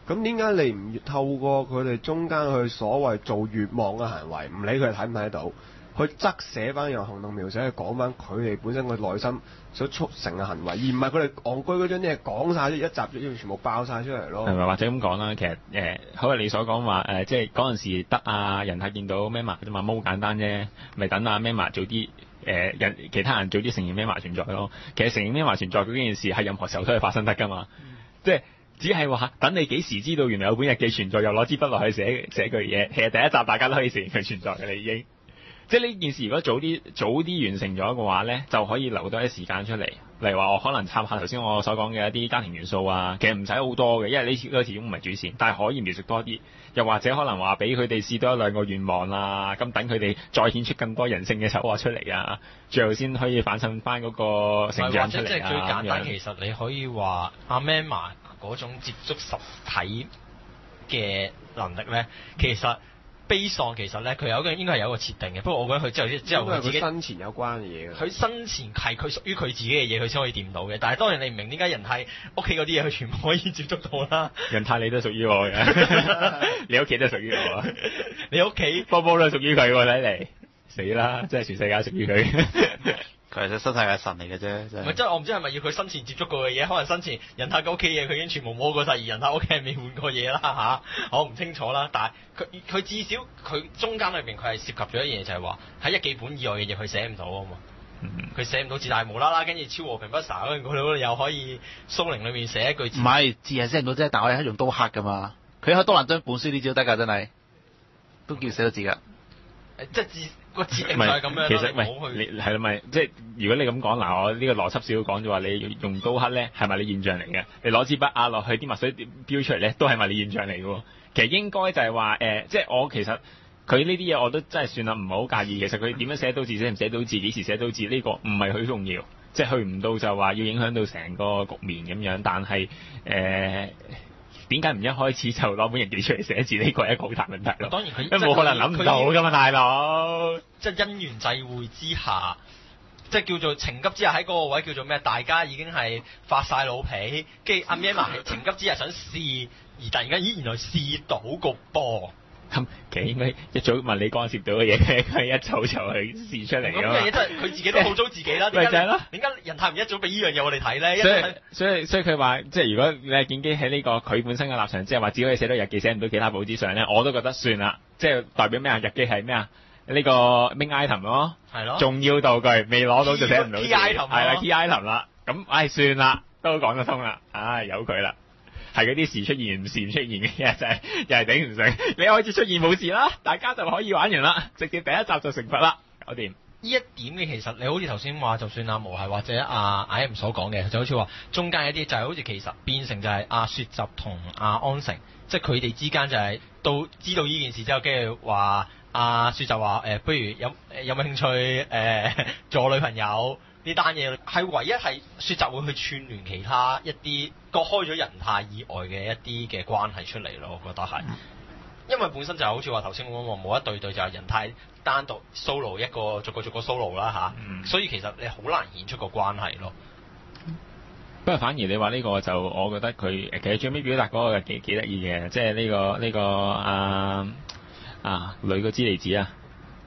Speaker 4: 咁點解你唔透過佢哋中間去所謂做越望嘅行為，唔理佢哋睇唔睇到，去側寫翻用行動描寫去講翻佢哋本身嘅內心所促成嘅行為，而唔係佢哋戇居嗰張嘢講晒，一集全部爆晒出嚟咯。
Speaker 3: 係咪或者咁講啦？其實好似你所講話即係嗰陣時得人係見到 Mema 啫嘛，好簡單啫，咪等Mema早啲其他人早啲承認 Mema 存在咯。其實承認 Mema 存在嗰件事係任何時候都係發生得㗎嘛，即係。只係話等你幾時知道原來有本日記存在，又攞支筆落去寫句嘢。其實第一集大家都可以承認佢存在嘅啦，已經。即係呢件事如果早啲完成咗嘅話咧，就可以留多啲時間出嚟。例如話我可能插下頭先我所講嘅一啲家庭元素啊，其實唔使好多嘅，因為呢個始終唔係主線，但係可以描述多啲。又或者可能話俾佢哋試多一兩個願望啦，咁等佢哋再顯出更多人性嘅手畫出嚟啊，最後先可以反襯翻嗰個成長出嚟啊。
Speaker 1: 或者即係最簡單，其實你可以話阿 Mema 嗰種接觸實體嘅能力咧，其實悲喪其實咧佢應該係有一個設定嘅，不過我覺得佢之後佢自己
Speaker 4: 生前有關嘅嘢。佢
Speaker 1: 生前係佢屬於佢自己嘅嘢，佢先可以掂到嘅。但係當然你唔明點解人太屋企嗰啲嘢，佢全部可以接觸到啦。
Speaker 3: 人太你都屬於我嘅，你屋企都屬於我，
Speaker 1: 你屋企
Speaker 3: 波波都屬於佢喎，睇嚟死啦！真係全世界屬於佢。
Speaker 2: 佢係身體嘅神嚟嘅啫，
Speaker 1: 唔係即係我唔知係咪要佢生前接觸過嘅嘢，可能生前人太嘅屋企嘢佢已經全部摸過晒，而人太屋企係未換過嘢啦嚇，我唔清楚啦。但係佢至少佢中間裏邊佢係涉及咗一樣嘢，就係話喺一記本以外嘅嘢佢寫唔到啊嘛。佢寫唔到字，但係無啦啦跟住超和平不灑嗰度又可以蘇寧裏面寫一句字。
Speaker 2: 唔係字係寫唔到啫，但係我哋係用刀刻㗎嘛。佢可以多難張本書呢招得㗎，真係都叫寫到字㗎。
Speaker 1: 即係字個設定就係咁樣。
Speaker 3: 其實唔係你係咪即係如果你咁講嗱，我呢個邏輯少講就話你用刀刻咧係物理現象嚟嘅，你攞支筆壓落去啲墨水飆出嚟咧都係物理現象嚟嘅。其實應該就係話即係我其實佢呢啲嘢我都真係算啦，唔係好介意。其實佢點樣寫到字，寫唔寫到字，幾時寫到字呢個唔係好重要，即係去唔到就話要影響到成個局面咁樣。但係點解唔一開始就攞本日記出嚟寫字？呢個係一個好大問題咯。
Speaker 1: 當然佢
Speaker 3: 因為冇可能諗唔到㗎嘛，大佬。
Speaker 1: 即係因緣際會之下，即係叫做情急之下喺嗰個位叫做咩？大家已經係發晒老脾，跟住阿 Mema 係情急之下想試，而突然間原來試到個波。
Speaker 3: 咁其實應該一早問你干涉到嘅嘢，佢一早就去試出嚟㗎嘛。
Speaker 1: 咁嘅嘢真係佢自己都好糟自己啦。
Speaker 3: 咪就係咯。
Speaker 1: 點解人太唔一早俾呢樣嘢我哋睇咧？
Speaker 3: 所以佢話，即係如果你係建基喺呢個佢本身嘅立場，即係話只可以寫到日記，寫唔到其他報紙上咧，我都覺得算啦。即係代表咩啊？日記係咩啊？呢個 main item 咯，
Speaker 1: 係咯，
Speaker 3: 重要道具未攞到就寫唔到字，係啦 key item 啦。咁算啦，都講得通啦。由佢啦。係嗰啲時出現唔時唔出現嘅嘢，就係又係頂唔順。你開始出現冇事啦，大家就可以玩完啦，直接第一集就成佛啦，搞掂。
Speaker 1: 呢一點嘅其實你好似頭先話，就算阿毛係或者阿 IM 所講嘅，就好似話中間一啲就係好似其實變成就係阿雪集同阿安成，即係佢哋之間就係到知道呢件事之後，跟住話阿雪集話不如有冇興趣做女朋友？呢單嘢係唯一係雪集會去串聯其他一啲割開咗人太以外嘅一啲嘅關係出嚟咯，我覺得係。因為本身就好似話頭先咁講，冇一對就係人太單獨 solo 一個逐個 solo 啦所以其實你好難顯出個關係咯。
Speaker 3: 不過反而你話呢個就我覺得佢其實最尾表達嗰個幾得意嘅，即係呢個女個支離子啊，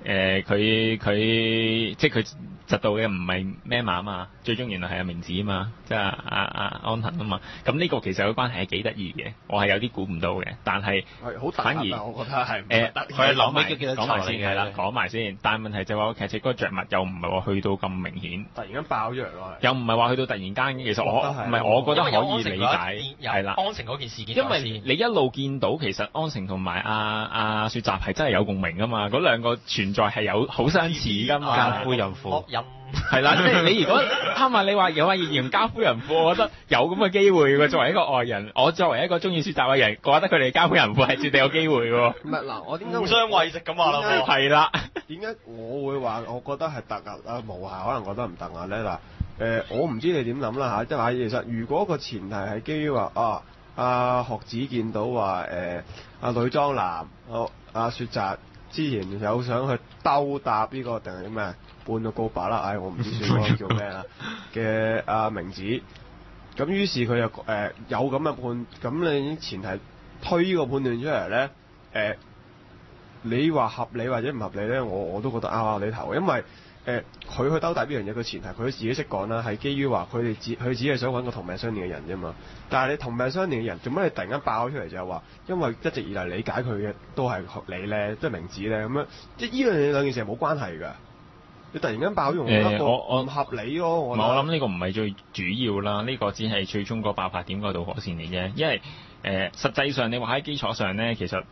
Speaker 3: 佢即係佢。實到嘅唔係 Mema 啊嘛，最終原來係阿明子啊嘛，即係阿安藤啊嘛。咁呢個其實個關係係幾得意嘅，我係有啲估唔到嘅。但係反而
Speaker 4: 我覺得係
Speaker 3: 佢係講埋先係啦，講埋先。但係問題就係話劇情嗰個著墨又唔係話去到咁明顯，
Speaker 4: 突然間爆咗嚟咯。
Speaker 3: 又唔係話去到突然間，其實我覺得可以理解係啦。
Speaker 1: 安城嗰件事件，
Speaker 3: 因為你一路見到其實安城同埋阿雪集係真係有共鳴噶嘛，嗰兩個存在係有好相似噶嘛，
Speaker 2: 奸夫淫婦。
Speaker 3: 係啦，即係你如果啱話你話有話形容奸夫淫婦，我覺得有咁嘅機會喎。作為一個外人，我作為一個中意雪集嘅人，覺得佢哋奸夫淫婦係絕對有機會喎。
Speaker 4: 唔係嗱，我點解
Speaker 1: 互相慰藉咁話啦？
Speaker 3: 係啦。
Speaker 4: 點解我會話我覺得係突兀啊？無瑕可能覺得唔突兀咧嗱。我唔知你點諗啦嚇，即係話其實如果個前提係基於話阿學子見到話阿女裝男阿雪集之前有想去兜搭呢個定係咩？半個告白啦，我唔知算嗰個叫咩啦嘅明子，咁於是佢又有咁嘅判，咁你前提推呢個判斷出嚟咧，你話合理或者唔合理咧，我都覺得拗你頭，因為佢去兜大呢樣嘢，佢前提佢自己識講啦，係基於話佢只係想揾個同命相連嘅人啫嘛。但係你同命相連嘅人，做乜你突然間爆出嚟就係話，因為一直以嚟理解佢嘅都係你咧，即係明子咧咁樣，即係呢樣嘢兩件事係冇關係㗎。你突然間爆咗，我唔合理咯。我
Speaker 3: 諗呢個唔係最主要啦，呢個只係最終個爆發點嗰導火線嚟啫。因為實際上你話喺基礎上咧，其實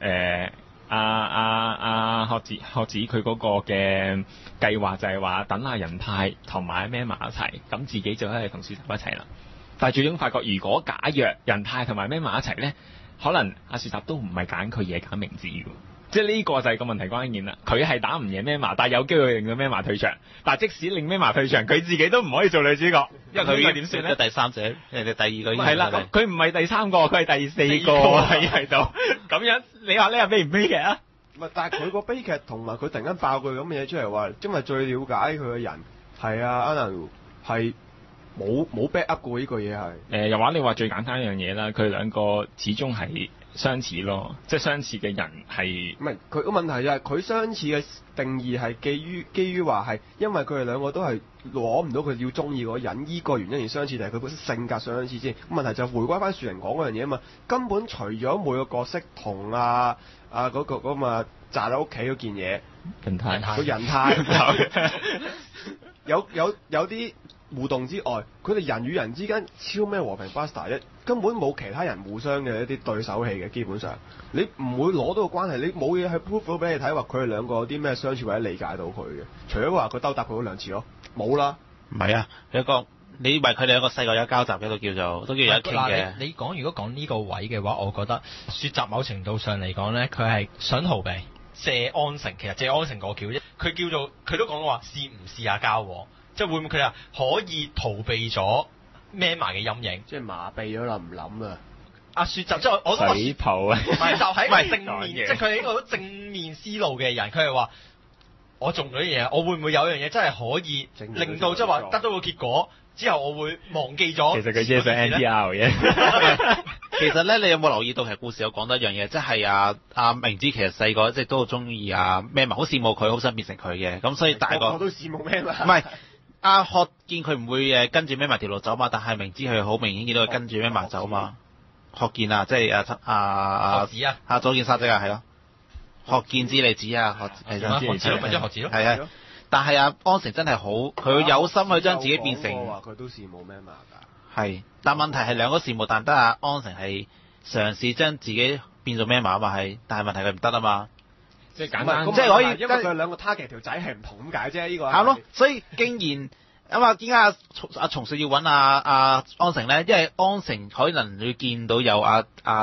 Speaker 3: 學子佢嗰個嘅計劃就係話等阿仁泰同埋咩埋一齊，咁自己就可以同雪集一齊啦。但係最終發覺，如果假若仁泰同埋咩埋一齊咧，可能阿雪集都唔係揀佢嘢，揀明子嘅。即係呢個就係個問題關鍵啦。佢係打唔贏咩麻，但係有機會令到咩麻退場。但係即使令咩麻退場，佢自己都唔可以做女主角，因為佢點算咧？
Speaker 2: 第三者，人哋第二個已經
Speaker 3: 係啦。佢唔係第三個，佢係第四個喺度。咁樣你話呢係悲唔悲劇啊？
Speaker 4: 唔係，但係佢個悲劇同埋佢突然間爆句咁嘅嘢出嚟話，因為最了解佢嘅人係阿 Anna 係冇 back up 過呢個嘢係。
Speaker 3: 又話你話最簡單一樣嘢啦，佢兩個始終係相似咯，即係相似嘅人係。唔係佢個問題就係佢相似嘅定義係基於話係因為佢哋兩個都係攞唔到佢要中意嗰個人依個原因而相似，定係佢本身性格相似先？問題就回歸翻樹人講嗰樣嘢啊嘛，根本除咗每個角色同嗰個咁啊炸喺屋企嗰件嘢，個人態有啲互動之外，佢哋人與人之間超咩和平 Buster 一根本冇其他人互相嘅一啲對手戲嘅，基本上你唔會攞到個關係，你冇嘢去 prove 到俾你睇話佢哋兩個有啲咩相處或者理解到佢嘅，除咗話佢兜搭佢嗰兩次咯，冇啦。
Speaker 2: 唔係啊，有一個你以為佢哋兩個細個有交集嘅都叫做有一傾嘅。
Speaker 1: 你如果講呢個位嘅話，我覺得雪集某程度上嚟講咧，佢係想逃避謝安成，其實謝安成個橋啫，佢叫做佢都講話試唔試下交往，即係會唔會佢話可以逃避咗孭埋嘅陰影，
Speaker 4: 即係麻痹咗啦，唔諗啦。
Speaker 1: 阿雪集即係我
Speaker 3: 水泡啊，
Speaker 1: 唔係就喺正面，即係佢係一個正面思路嘅人，佢係話我做咗啲嘢，我會唔會有樣嘢真係可以令到即係話得到個結果之後，我會忘記咗。
Speaker 3: 其實佢只係想 NTR 嘅。
Speaker 2: 其實咧，你有冇留意到其實故事有講得一樣嘢，即係阿明子其實細個一直都好中意咩好羨慕佢，好想變成佢嘅，咁所以大個
Speaker 4: 我都羨慕咩嘛。
Speaker 2: 唔係。阿學見佢唔會跟住咩埋條路走嘛，但係明知佢好明顯見到佢跟住咩埋走嘛。學見啊，即係學子啊，佐見沙織啊，係咯。學見之利子啊，學子咯，
Speaker 1: 學子咯，
Speaker 2: 係啊。但係安成真係好，佢有心去將自己變成。
Speaker 4: 佢都羨慕咩嘛㗎。
Speaker 2: 係，但問題係兩個羨慕，但得安成係嘗試將自己變做咩嘛啊嘛係，但係問題佢唔得啊嘛。
Speaker 3: 即係簡單，
Speaker 4: 即係可以，因為佢兩個 target 條仔係唔同咁解啫，呢個
Speaker 2: 係咯。所以竟然點解阿松雪要揾阿安成咧？因為安成可能會見到有阿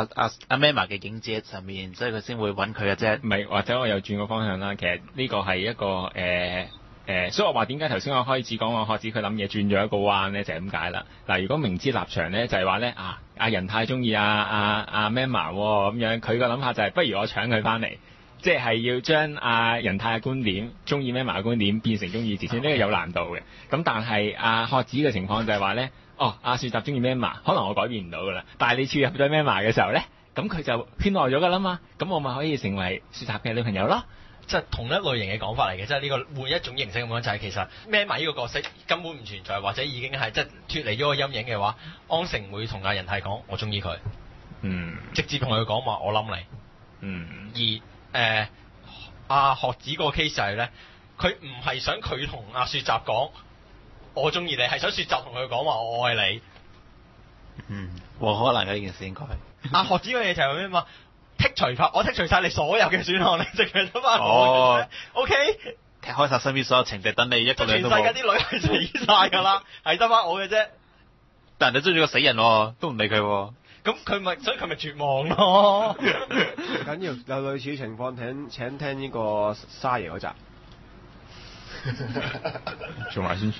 Speaker 2: Mema 嘅影子喺上面，所以佢先會揾佢嘅啫。
Speaker 3: 唔係，或者我又轉個方向啦。其實呢個係一個所以我話點解頭先我開始講話學子佢諗嘢轉咗一個彎咧，就係咁解啦。嗱，如果明知立場咧就係話咧阿仁太中意阿 Mema 咁樣，佢個諗法就係不如我搶佢翻嚟。即係要將阿仁泰嘅觀點，中意咩麻嘅觀點變成中意自先，呢個有難度嘅。咁但係阿學子嘅情況就係話咧，阿雪集中意咩麻，可能我改變唔到噶啦。但係你跳入咗咩麻嘅時候咧，咁佢就圈內咗噶啦嘛。咁我咪可以成為雪集嘅女朋友咯。
Speaker 1: 即係同一類型嘅講法嚟嘅，即係呢個換一種形式咁樣，就係其實孭埋呢個角色根本唔存在，或者已經係即係脫離咗個陰影嘅話，安成會同阿仁泰講我中意佢，直接同佢講話我冧你，阿學子個 case 就係咧，佢唔係想佢同阿雪集講我中意你，係想雪集同佢講話我愛你。
Speaker 2: 冇可能嘅呢件事應該。
Speaker 1: 阿學子個嘢就係咩嘛？剔除法，我剔除晒你所有嘅選項，你淨係得翻我。OK，
Speaker 2: 踢開晒身邊所有情敵，等你一個女都冇。
Speaker 1: 全世界啲女係死晒㗎啦，係得翻我嘅啫。
Speaker 2: 但人哋追住個死人喎，都唔理佢喎。
Speaker 1: 咁佢咪所以佢咪絕望咯？
Speaker 4: 緊要有類似情況，請聽呢個沙爺嗰集，
Speaker 3: 做埋宣傳。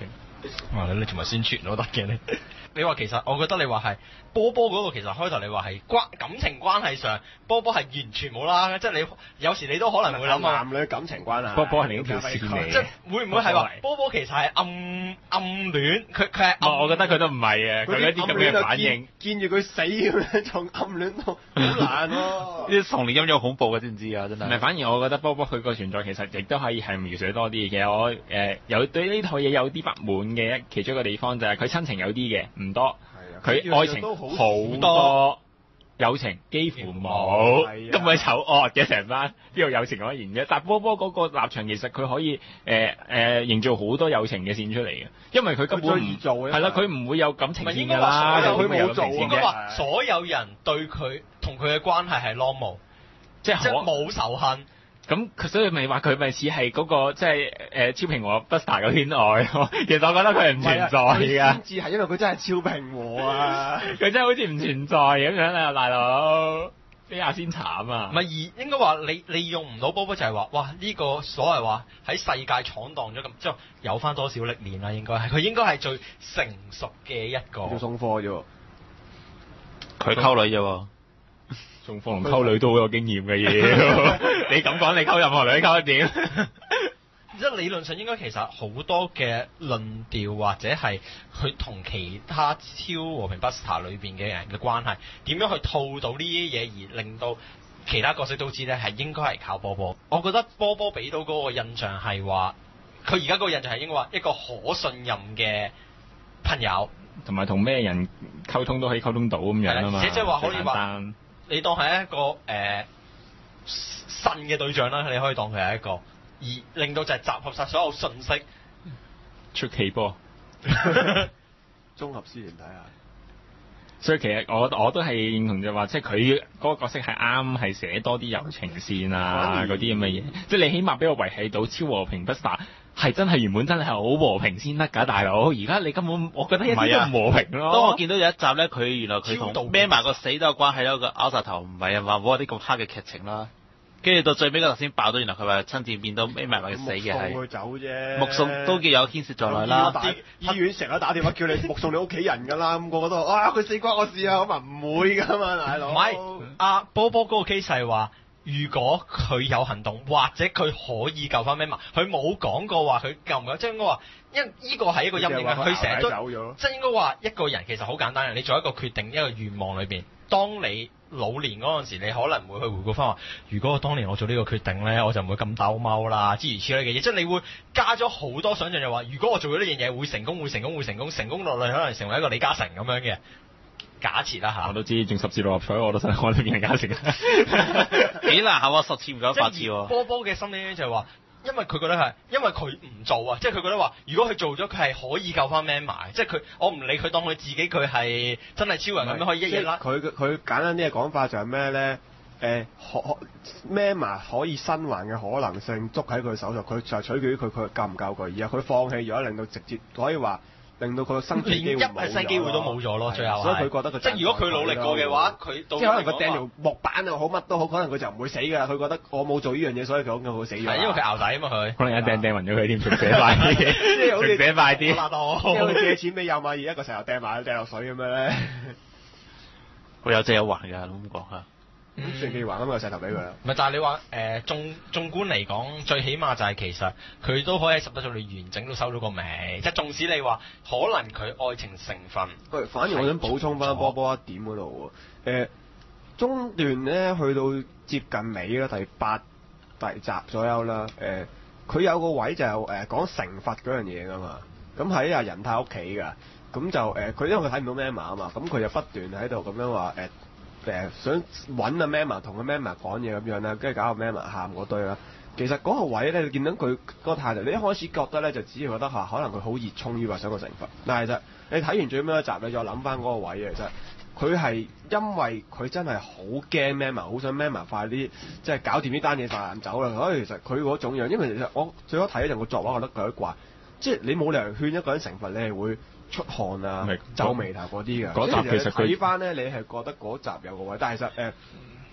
Speaker 1: 哇！你仲咪宣傳都得嘅你。你話其實我覺得你話係波波嗰個其實開頭你話係感情關係上，波波係完全冇啦，即係你有時你都可能會諗
Speaker 4: 男女感情關係，
Speaker 3: 波波係另一條線嚟，
Speaker 1: 即係會唔會係話波波其實係暗戀，佢係暗？
Speaker 3: 我覺得佢都唔係嘅，佢一啲咁嘅反應，
Speaker 4: 見住佢死咁樣仲暗戀到好難咯。
Speaker 2: 呢啲童年陰影恐怖嘅知唔知啊？真係。
Speaker 3: 唔係，反而我覺得波波佢個存在其實亦都可以係描述多啲嘅。其實我有對呢套嘢有啲不滿嘅其中一個地方就係佢親情有啲嘅。唔多，佢愛情好多，友情幾乎冇，咁鬼醜惡嘅成班，呢個友情可言嘅。但波波嗰個立場其實佢可以營造好多友情嘅線出嚟嘅，因為佢根本唔做係啦，佢唔會有感情線㗎啦，
Speaker 1: 佢冇做。應該話所有人對佢同佢嘅關係係 normal， 即係冇仇恨。
Speaker 3: 咁所以咪話佢咪似係嗰個即係超平和 Buster 嘅戀愛咯。其實我覺得佢係唔存在㗎。
Speaker 4: 先至係因為佢真係超平和啊！
Speaker 3: 佢真係好似唔存在咁樣啊，大佬呢下先慘啊！
Speaker 1: 唔係而應該話你用唔到波波就係話哇呢個所謂話喺世界闖蕩咗咁之後有翻多少歷練啦，應該係佢應該係最成熟嘅一個。
Speaker 4: 要送貨啫喎，
Speaker 2: 佢溝女啫喎。
Speaker 3: 送貨同溝女都好有經驗嘅嘢，你咁講你溝任何女溝得點？
Speaker 1: 即係理論上應該其實好多嘅論調或者係佢同其他超和平 Buster 裏邊嘅人嘅關係，點樣去套到呢啲嘢而令到其他角色都知咧，係應該係靠波波。我覺得波波俾到嗰個印象係話，佢而家嗰個印象係應該話一個可信任嘅朋友，
Speaker 3: 同埋同咩人溝通都可以溝通到咁樣啊嘛。
Speaker 1: 而且即係話可以話。你當係一個信嘅對象啦，你可以當佢係一個，而令到就係集合晒所有信息
Speaker 3: 出奇波，
Speaker 4: 綜合思源睇下。
Speaker 3: 所以其實我都係認同就話，即係佢嗰個角色係啱，係寫多啲友情線啊嗰啲咁嘅嘢，即係你起碼俾我維繫到超和平 Buster。係真係原本真係好和平先得㗎，大佬！而家你根本我覺得一啲都唔和平咯。
Speaker 2: 當我見到有一集咧，佢原來佢同孭埋個死都有關係咯，個拗晒頭唔係啊嘛，冇啲咁黑嘅劇情啦。跟住到最尾嗰度先爆到，原來佢話親自變到孭埋個死嘅係。
Speaker 4: 目送佢走啫。
Speaker 2: 目送都叫有牽涉在內啦。
Speaker 4: 醫院成日打電話叫你目送你屋企人㗎啦，咁個個都話：佢死關我事啊！咁啊唔會㗎嘛，大佬。
Speaker 1: 唔係波波嗰個 case 係話。如果佢有行動，或者佢可以救翻 Mema，佢冇講過話佢救唔救，即係應該話，因為呢個係一個陰影啊。佢成日都即係應該話一個人其實好簡單嘅，你做一個決定，一個願望裏邊，當你老年嗰陣時，你可能會去回顧翻話，如果我當年我做呢個決定咧，我就唔會咁兜踎啦，諸如此類嘅嘢，即係你會加咗好多想像，就話如果我做咗呢樣嘢會成功，成功落嚟可能成為一個李嘉誠咁樣嘅。假設啦嚇，
Speaker 3: 我都知中10次6合彩我都想我都變成假設
Speaker 2: 幾難考啊，10次唔夠8次喎。
Speaker 1: 波波嘅心理就係話，因為佢覺得係，因為佢唔做啊，即係佢覺得話，如果佢做咗，佢係可以救翻 Mema，即係佢我唔理佢當佢自己佢係真係超人咁樣可以一嘢甩。
Speaker 4: 佢簡單啲嘅講法就係咩咧？Mema 可以生還嘅可能性捉喺佢手上，佢就取決於佢救唔救佢，而係佢放棄咗，令到直接可以話。令到佢生存機會冇咗，
Speaker 1: 連1%機會都冇咗咯，最後。
Speaker 4: 所以佢覺得佢
Speaker 1: 即係如果佢努力過嘅話，佢
Speaker 4: 即係可能佢掟條木板又好，乜都好，可能佢就唔會死㗎。佢覺得我冇做呢樣嘢，所以佢講佢會死咗。
Speaker 1: 係因為佢淆底啊嘛，佢。
Speaker 3: 可能一掟暈咗佢添，仲寫快啲，仲寫快啲。
Speaker 4: 即係佢借錢俾友馬，而一個石頭掟埋掟落水咁樣咧。
Speaker 2: 佢有借有還㗎，咁講嚇。
Speaker 4: 算寄還咁個石頭俾佢啦。
Speaker 1: 唔係，但係你話縱觀嚟講，最起碼就係其實佢都可以喺11組裏完整都收到個尾。即係縱使你話可能佢愛情成分，
Speaker 4: 反而我想補充翻波波一點嗰度喎。中段咧去到接近尾啦，第集左右啦。佢有個位就講懲罰嗰樣嘢㗎嘛。咁喺阿仁太屋企㗎。咁就佢因為佢睇唔到 Mema 啊嘛，咁佢就不斷喺度咁樣話想揾阿 Mema 同阿 Mema 講嘢咁樣啦，跟住搞到 Mema 喊嗰堆啦。其實嗰個位咧，你見到佢嗰個態度，你一開始覺得咧就只係覺得可能佢好熱衷於話想個懲罰，但係其實你睇完最尾一集，你再諗翻嗰個位嘅，其實佢係因為佢真係好驚 Mema，好想 Mema 快啲即係搞掂呢單嘢快啲走啦。所以其實佢嗰種樣，因為其實我最初睇嗰陣個作畫，我覺得佢有啲怪，即係你冇理由勸一個人懲罰，你係會出汗啊、皺眉頭嗰啲嘅。
Speaker 3: 嗰集其實佢
Speaker 4: 睇翻咧，你係覺得嗰集有個位，但係其實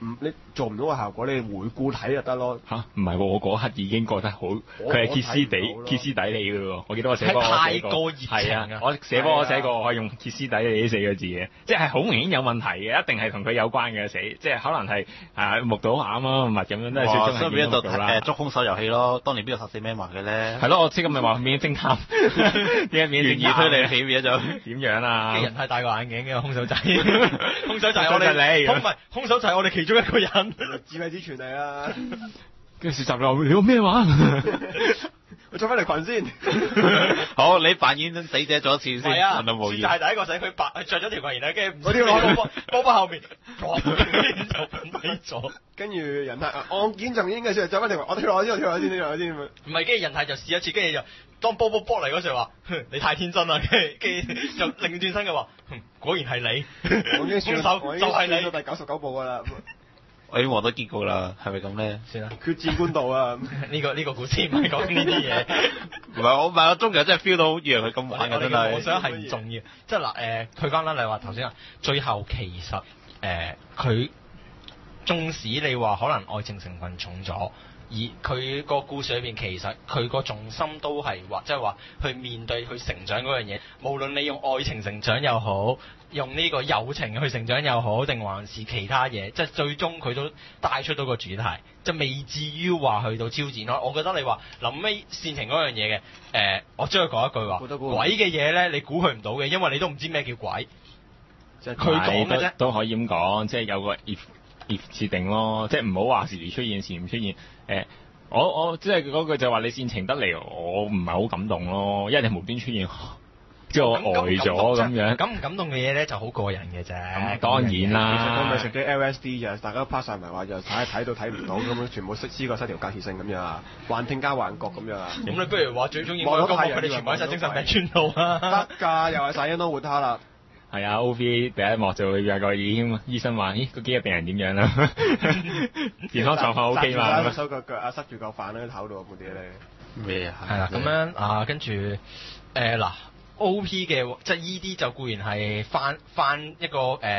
Speaker 4: 你做唔到個效果，你回顧睇就得咯。
Speaker 3: 唔係喎，我嗰刻已經覺得好，佢係歇斯底里嘅喎。我記得我寫過，
Speaker 1: 太過熱情
Speaker 3: 啊！我寫過我可以用歇斯底里呢4個字嘅，即係好明顯有問題嘅，一定係同佢有關嘅死，即係可能係目睹下咁咁樣都係最終係見到啦。
Speaker 2: 捉兇手遊戲咯，當年邊度殺死咩華嘅咧？
Speaker 3: 係咯，我即刻咪話變咗偵探，變懸疑推理起變咗點樣啊？
Speaker 1: 人太戴個眼鏡嘅兇手仔，兇手就係我哋你，唔係兇手就係我哋其中一個人，
Speaker 4: 智慧之泉嚟啦。
Speaker 3: 跟住實習又你講咩話？
Speaker 4: 我着翻條裙先。
Speaker 2: 好，你扮演死者咗一次先，問到冇意。
Speaker 1: 就係第一個死，佢着咗條裙，然後跟住唔知攞波波後面，就低咗。
Speaker 4: 跟住人太案件就應該算係着翻條裙，我跳落先，跳落先。
Speaker 1: 唔係，跟住人太就試一次，跟住就當波波嚟嗰時話，你太天真啦，跟住就擰轉身嘅話，果然係你。
Speaker 4: 我已經算
Speaker 1: 就係你
Speaker 4: 到第99部㗎啦。
Speaker 2: 我已經獲得結局啦，係咪咁咧？
Speaker 1: 算啦，
Speaker 4: 決戰官道啊！
Speaker 1: 呢個故事唔係講呢啲嘢。
Speaker 2: 唔係我中嘅真係 feel 到以為佢咁玩嘅真係。
Speaker 1: 我想係唔重要，即係嗱退翻啦，你話頭先啊，最後其實佢縱使你話可能愛情成分重咗，而佢個故事裏邊其實佢個重心都係話即係話去面對去成長嗰樣嘢，無論你用愛情成長又好，用呢個友情去成長又好，定還是其他嘢，即係最終佢都帶出到個主題，就未至於話去到超展開。我覺得你話臨尾煽情嗰樣嘢嘅，我將佢講一句話，鬼嘅嘢咧，你估佢唔到嘅，因為你都唔知咩叫鬼。即係佢講嘅啫，
Speaker 3: 都可以咁講，即係有個 if 設定咯，即係唔好話時出現時唔出現。我即係嗰句就話你煽情得嚟，我唔係好感動咯，因為你無端出現。即係我呆咗咁樣，
Speaker 1: 感唔感動嘅嘢咧就好個人嘅啫。
Speaker 3: 當然啦，
Speaker 4: 其實都咪食啲 LSD 啫，大家趴晒埋話就睇到睇唔到咁樣，全部試過失調間歇性咁樣啊，幻聽加幻覺咁樣啊。
Speaker 1: 咁你不如話最中意嗰個佢哋全部喺晒精神病專度啊？
Speaker 4: 得㗎，又係晒恩多活他啦。
Speaker 3: 係啊 ，OV 第一幕就會有個醫生話：咦，嗰幾個病人點樣啦？健康狀況 OK 嘛？
Speaker 4: 收個腳啊，塞住嚿飯喺頭度嗰啲咧。
Speaker 2: 咩啊？
Speaker 1: 係啦，咁樣啊，跟住嗱。O.P. 嘅即係依啲就固然係翻一個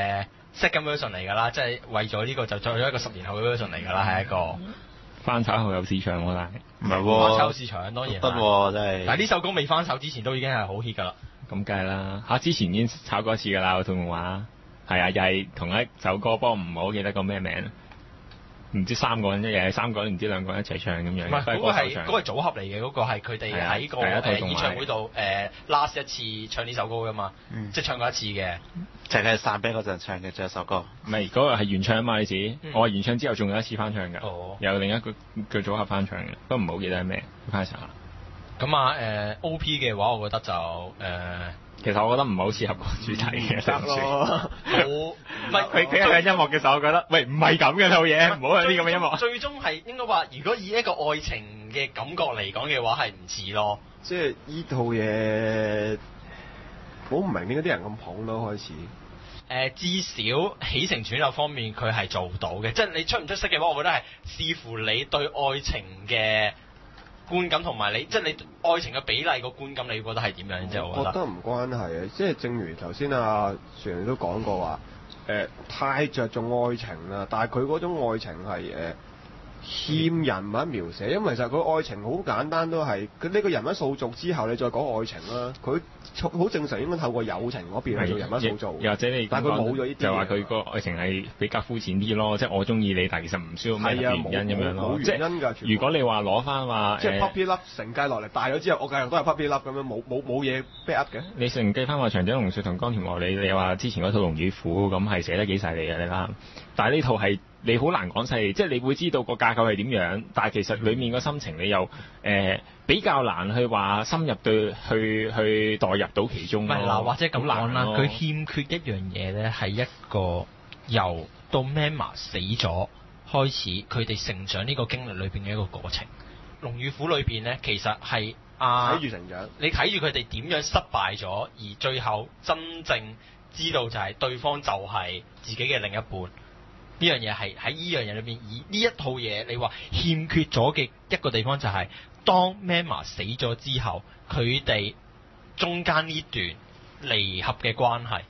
Speaker 1: second version 嚟㗎啦，即係為咗呢個就作咗一個10年後嘅 version 嚟㗎啦，係一個
Speaker 3: 翻炒後有市場喎，但係
Speaker 2: 唔係喎，
Speaker 1: 翻炒市場當然
Speaker 2: 得喎，真係。
Speaker 1: 但係呢首歌未翻炒之前都已經係好 hit 㗎啦。
Speaker 3: 咁梗係啦，之前已經炒過一次㗎啦，嗰套動畫係啊，又係同一首歌，不過唔好記得個咩名。唔知3個人一嘢，3個人唔知2個人一齊唱咁樣。
Speaker 1: 唔係嗰個係組合嚟嘅，嗰個係佢哋喺個演唱會度last 一次唱呢首歌㗎嘛，即係唱過一次嘅。
Speaker 2: 淨係散兵嗰陣唱嘅最後一首歌。
Speaker 3: 唔係嗰個係原唱啊嘛，你知。我係原唱之後仲有一次翻唱㗎，有另一個組合翻唱嘅，不過唔好記得係咩，翻查下。
Speaker 1: 咁O.P. 嘅話，我覺得就
Speaker 3: 其實我覺得唔係好適合個主題嘅，
Speaker 4: 得咯。
Speaker 1: 唔係
Speaker 3: 佢係音樂嘅時候，我覺得喂唔係咁嘅套嘢，唔好係啲咁嘅音樂。
Speaker 1: 最終係應該話，如果以一個愛情嘅感覺嚟講嘅話，係唔似咯。
Speaker 4: 即係依套嘢，我唔明點解啲人咁捧咯，開始。
Speaker 1: 至少起承轉合方面，佢係做到嘅。即係你出唔出色嘅話，我覺得係視乎你對愛情嘅觀感同埋你，即係你愛情嘅比例個觀感，你覺得係點樣啫？我覺得
Speaker 4: 唔關係嘅，即係正如頭先阿船都講過話，太着重愛情啦，但係佢嗰種愛情係欠人物描寫，因為其實佢愛情好簡單，都係佢呢個人物塑造之後，你再講愛情啦，佢好正常應該透過友情嗰邊去做人物塑造。
Speaker 3: 又或者你
Speaker 4: 但係佢冇咗呢啲，
Speaker 3: 就話佢個愛情係比較膚淺啲咯，即係我中意你，但係其實唔需要咩原因咁樣咯。
Speaker 4: 冇原因㗎，
Speaker 3: 如果你話攞翻話
Speaker 4: 即係 puppy love 承繼落嚟大咗之後，我繼續都係 puppy love 咁樣，冇嘢 back up 嘅。
Speaker 3: 你承繼翻話長井龍雪同江田和你，你話之前嗰套龍與虎咁係寫得幾細膩嘅你啦，但係呢套係。你好難講細，即係你會知道個架構係點樣，但係其實裡面個心情你又比較難去話深入對去代入到其中咯。唔係嗱，
Speaker 1: 或者咁講啦，佢欠缺一樣嘢咧，係一個由到 Mama 死咗開始，佢哋成長呢個經歷裏邊嘅一個過程。龍與虎裏邊咧，其實係
Speaker 4: 睇住成長，
Speaker 1: 你睇住佢哋點樣失敗咗，而最後真正知道就係對方就係自己嘅另一半。呢樣嘢係喺呢樣嘢裏邊，而呢一套嘢你話欠缺咗嘅一個地方就係、是，當 Mama 死咗之後，佢哋中間呢段離合嘅關係，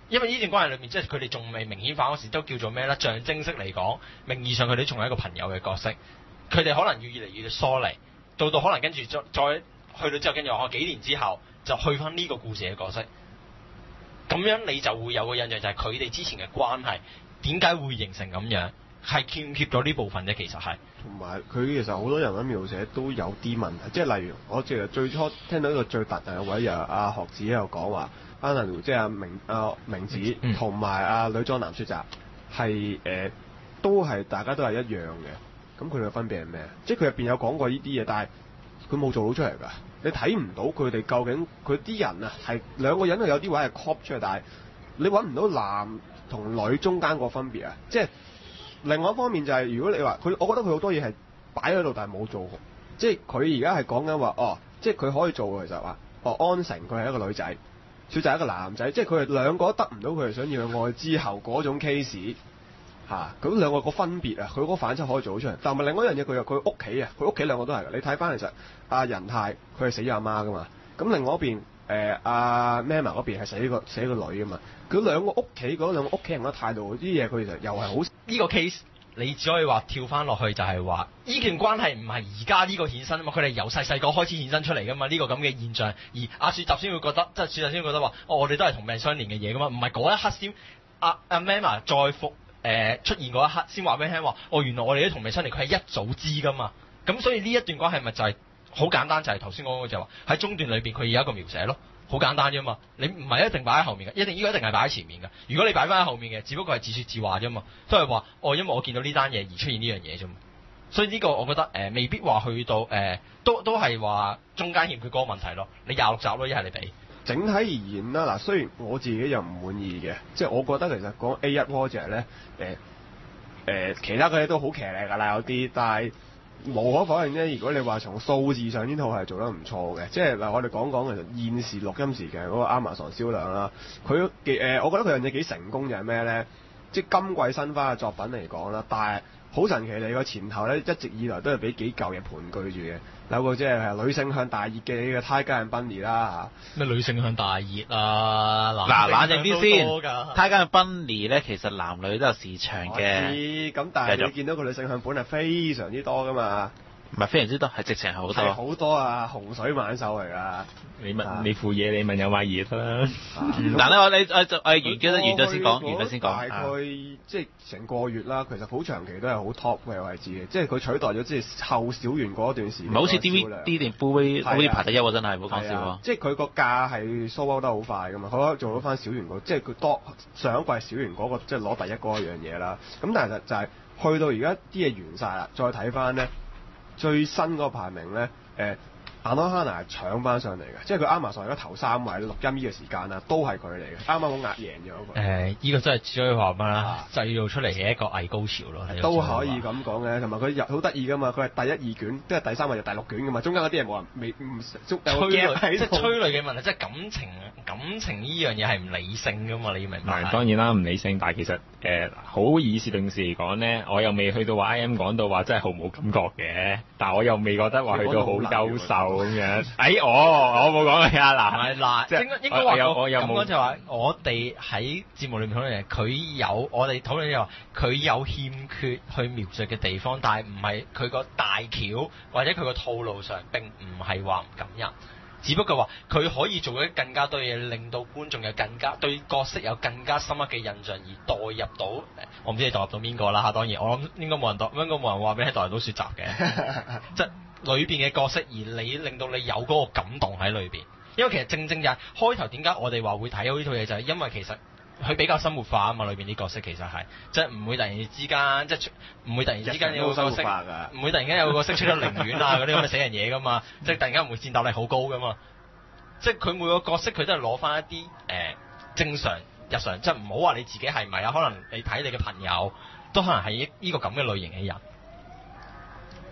Speaker 1: 因為呢段關係裏面，即係佢哋仲未明顯化嗰時，都叫做咩咧？象徵式嚟講，名義上佢哋仲係一個朋友嘅角色。佢哋可能要越嚟越疏離，到可能跟住再去到之後，跟住話幾年之後就去翻呢個故事嘅角色。咁樣你就會有個印象，就係佢哋之前嘅關係點解會形成咁樣，係欠缺咗呢部分啫。其實係
Speaker 4: 同埋佢其實好多人嘅描寫都有啲問題，即係例如我其實最初聽到一個最突嘅位，又阿學子喺度講話，阿能即係明子同埋阿女裝男雪澤係都係大家都係一樣嘅。咁佢哋嘅分別係咩？即係佢入邊有講過呢啲嘢，但係佢冇做到出嚟㗎。你睇唔到佢哋究竟佢啲人啊係兩個人係有啲位係 cop 出嚟，但係你揾唔到男同女中間個分別啊！即係另外一方面就係如果你話佢，我覺得佢好多嘢係擺喺度，但係冇做。即係佢而家係講緊話即係佢可以做嘅其實話安城佢係一個女仔，小澤係一個男仔，即係佢哋兩個都得唔到佢哋想要嘅愛之後嗰種 case。咁兩個個分別啊，佢嗰個反差可以做到出嚟。但係另外一樣嘢，佢屋企啊，佢屋企兩個都係㗎。你睇翻其實阿仁泰佢係死咗阿媽㗎嘛，咁另外一邊阿 Mama 嗰邊係死個女㗎嘛。佢兩個屋企嗰兩個屋企人嘅態度啲嘢，佢其實又係好
Speaker 1: 呢個 case。你只可以話跳翻落去就係話，呢段關係唔係而家呢個衍生啊嘛，佢哋由細個開始衍生出嚟㗎嘛，呢個咁嘅現象。而阿雪集先會覺得，即係雪集先會覺得話，我哋都係同命相連嘅嘢㗎嘛，唔係嗰一刻先阿 Mama 再復。出現嗰一刻先話俾你聽話，原來我哋啲同命相連，佢係一早知㗎嘛。咁所以呢一段關係咪就係好簡單，就係頭先講嗰個就係話喺中段裏邊佢有一個描寫咯，好簡單啫嘛。你唔係一定擺喺後面嘅，呢個一定係擺喺前面嘅。如果你擺翻喺後面嘅，只不過係自説自話啫嘛，都係話因為我見到呢單嘢而出現呢樣嘢啫嘛。所以呢個我覺得未必話去到都係話中間欠缺嗰個問題咯。你26集咯，一係你俾。
Speaker 4: 整體而言啦，嗱，雖然我自己又唔滿意嘅，即係我覺得其實講 A1 project 咧，其他嘅嘢都好騎呢㗎啦，有啲，但係無可否認咧，如果你話從數字上呢套係做得唔錯嘅，即係嗱，我哋講其實現時錄音時嘅嗰個 Amazon 銷量啦，我覺得佢樣嘢幾成功就係咩咧？即係今季新番嘅作品嚟講啦，但係好神奇，你個前頭咧一直以來都係俾幾嚿嘢盤踞住嘅。有個即係女性向大熱嘅《Tiger and Bunny》啦
Speaker 1: 咩女性向大熱啊？
Speaker 2: 嗱，冷靜啲先，《Tiger and Bunny》咧其實男女都有市場嘅。
Speaker 4: 咁但係你見到個女性向本係非常之多㗎嘛？
Speaker 2: 唔係非常之多，係直情係好多。
Speaker 4: 係好多啊！洪水猛獸嚟㗎。
Speaker 3: 你副嘢，你問有買熱啦。
Speaker 2: 嗱咧，我完咗先講。大
Speaker 4: 概即係成個月啦，其實好長期都係好 top 嘅位置嘅，即係佢取代咗即係後小圓嗰段時間。
Speaker 2: 唔係好似 DVD 定 Blu-ray 排第一喎，真係唔好講笑喎。
Speaker 4: 即係佢個價係 sold out 得好快㗎嘛，佢可以做到翻小圓嗰，即係佢多上一季小圓嗰個即係攞第一嗰樣嘢啦。咁但係就係去到而家啲嘢完晒啦，再睇翻咧。最新嗰個排名咧，Anohana 係搶翻上嚟嘅，即係佢 Amazon 而家頭3位錄音呢個時間啊，都係佢嚟嘅，啱啱好壓贏咗嗰個。
Speaker 1: 呢個真係只可以話咩啦？製造出嚟嘅一個偽高潮咯，
Speaker 4: 都可以咁講嘅，同埋佢好得意噶嘛，佢係第1、2卷，即係第3位就第6卷噶嘛，中間嗰啲嘢冇人未唔有
Speaker 1: 催淚，即係催淚嘅問題，即係感情呢樣嘢係唔理性噶嘛，你要明白。
Speaker 3: 當然啦，唔理性，但係其實好以事論事嚟講咧，我又未去到話 IM 講到話真係毫無感覺嘅，但係我又未覺得話去到好優秀咁樣。我冇講嘅嗱，
Speaker 1: 即係應該話我咁講就話，我哋喺節目裏面討論嘅，我哋討論就話佢有欠缺去描述嘅地方，但係唔係佢個大橋或者佢個套路上並唔係話唔感人。只不過話佢可以做咗更加多嘢，令到觀眾有更加對角色有更加深刻嘅印象，而代入到我唔知你代入到邊個啦嚇。當然我諗應該冇人話俾你代入到雪集嘅，即係裏邊嘅角色，而你令到你有嗰個感動喺裏邊。因為其實正就係開頭點解我哋話會睇好呢套嘢，就係因為其實佢比較生活化啊嘛，裏邊啲角色其實係即係唔會突然之間即係唔會突然之間有個角色唔會突然間有個角色出咗靈丸啊嗰啲咁嘅死人嘢噶嘛，即係突然間唔會戰鬥力好高噶嘛，即係佢每個角色佢都係攞翻一啲正常日常，即係唔好話你自己係咪啊，可能你睇你嘅朋友都可能係呢個咁嘅類型嘅人。